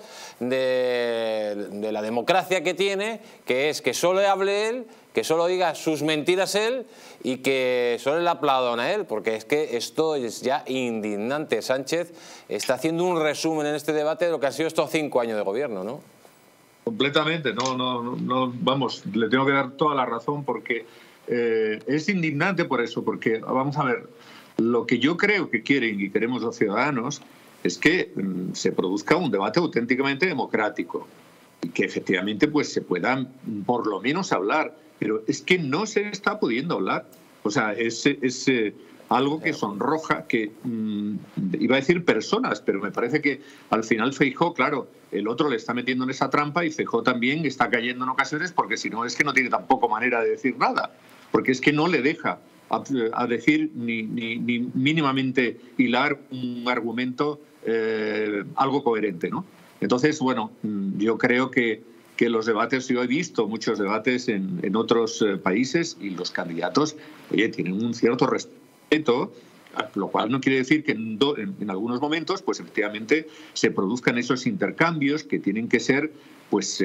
de la democracia que tiene, que es que solo hable él, que solo diga sus mentiras él y que solo le aplaudan a él, porque es que esto es ya indignante. Sánchez está haciendo un resumen en este debate de lo que han sido estos 5 años de gobierno, ¿no? Completamente, vamos, le tengo que dar toda la razón porque es indignante por eso, porque vamos a ver, lo que yo creo que quieren y queremos los ciudadanos es que se produzca un debate auténticamente democrático y que efectivamente pues se puedan por lo menos hablar, pero es que no se está pudiendo hablar. O sea, es algo que sonroja, que iba a decir personas, pero me parece que al final Feijóo, claro, el otro le está metiendo en esa trampa y Feijóo también está cayendo en ocasiones porque si no es que no tiene tampoco manera de decir nada, porque es que no le deja a decir ni mínimamente hilar un argumento algo coherente, ¿no? Entonces, bueno, yo creo que los debates, yo he visto muchos debates en otros países y los candidatos, oye, tienen un cierto respeto, lo cual no quiere decir que en algunos momentos, pues efectivamente, se produzcan esos intercambios que tienen que ser, pues,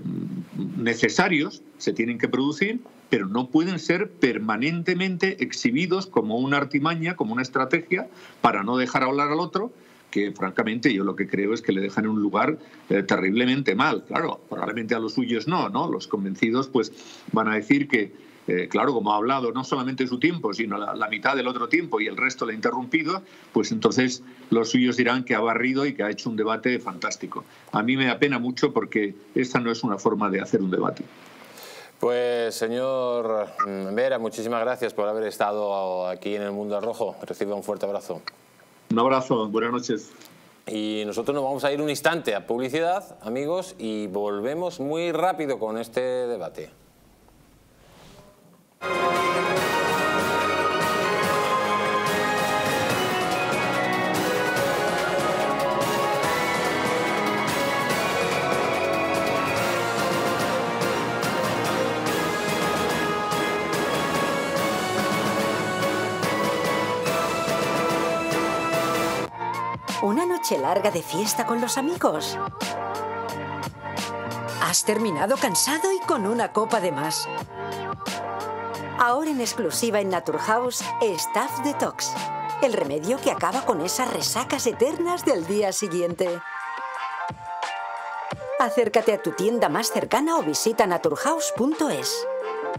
necesarios, se tienen que producir, pero no pueden ser permanentemente exhibidos como una artimaña, como una estrategia para no dejar hablar al otro, que francamente yo lo que creo es que le dejan en un lugar terriblemente mal. Claro, probablemente a los suyos no, los convencidos pues van a decir que, claro, como ha hablado no solamente su tiempo, sino la mitad del otro tiempo y el resto le ha interrumpido, pues entonces los suyos dirán que ha barrido y que ha hecho un debate fantástico. A mí me apena mucho porque esta no es una forma de hacer un debate. Pues, señor Vera, muchísimas gracias por haber estado aquí en El Mundo al Rojo. Reciba un fuerte abrazo. Un abrazo, buenas noches. Y nosotros nos vamos a ir un instante a publicidad, amigos, y volvemos muy rápido con este debate. ¿Una noche larga de fiesta con los amigos? ¿Has terminado cansado y con una copa de más? Ahora en exclusiva en Naturhaus, Staff Detox. El remedio que acaba con esas resacas eternas del día siguiente. Acércate a tu tienda más cercana o visita naturhaus.es.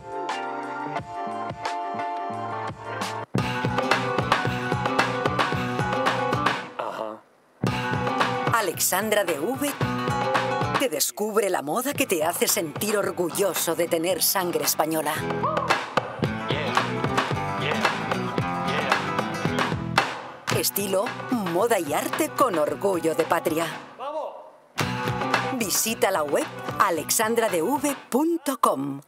Alexandra DV te descubre la moda que te hace sentir orgulloso de tener sangre española. Estilo, moda y arte con orgullo de patria. Visita la web alexandradv.com.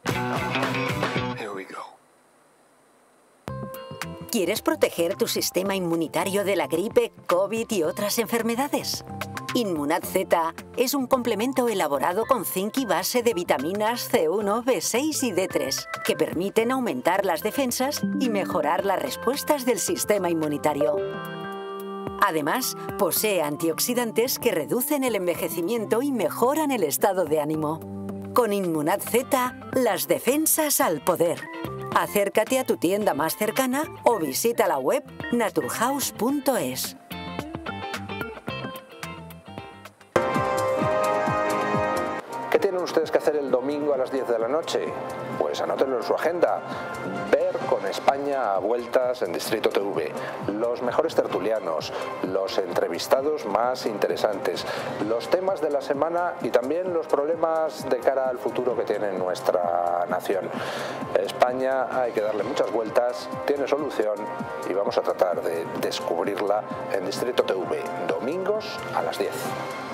¿Quieres proteger tu sistema inmunitario de la gripe, COVID y otras enfermedades? Inmunad Z es un complemento elaborado con zinc y base de vitaminas C1, B6 y D3 que permiten aumentar las defensas y mejorar las respuestas del sistema inmunitario. Además, posee antioxidantes que reducen el envejecimiento y mejoran el estado de ánimo. Con Inmunad Z, las defensas al poder. Acércate a tu tienda más cercana o visita la web naturhaus.es. ¿Qué te tienen ustedes que hacer el domingo a las 10 de la noche? Pues anótenlo en su agenda. Ver con España a vueltas en Distrito TV. Los mejores tertulianos, los entrevistados más interesantes, los temas de la semana y también los problemas de cara al futuro que tiene nuestra nación. España hay que darle muchas vueltas, tiene solución y vamos a tratar de descubrirla en Distrito TV, domingos a las 10.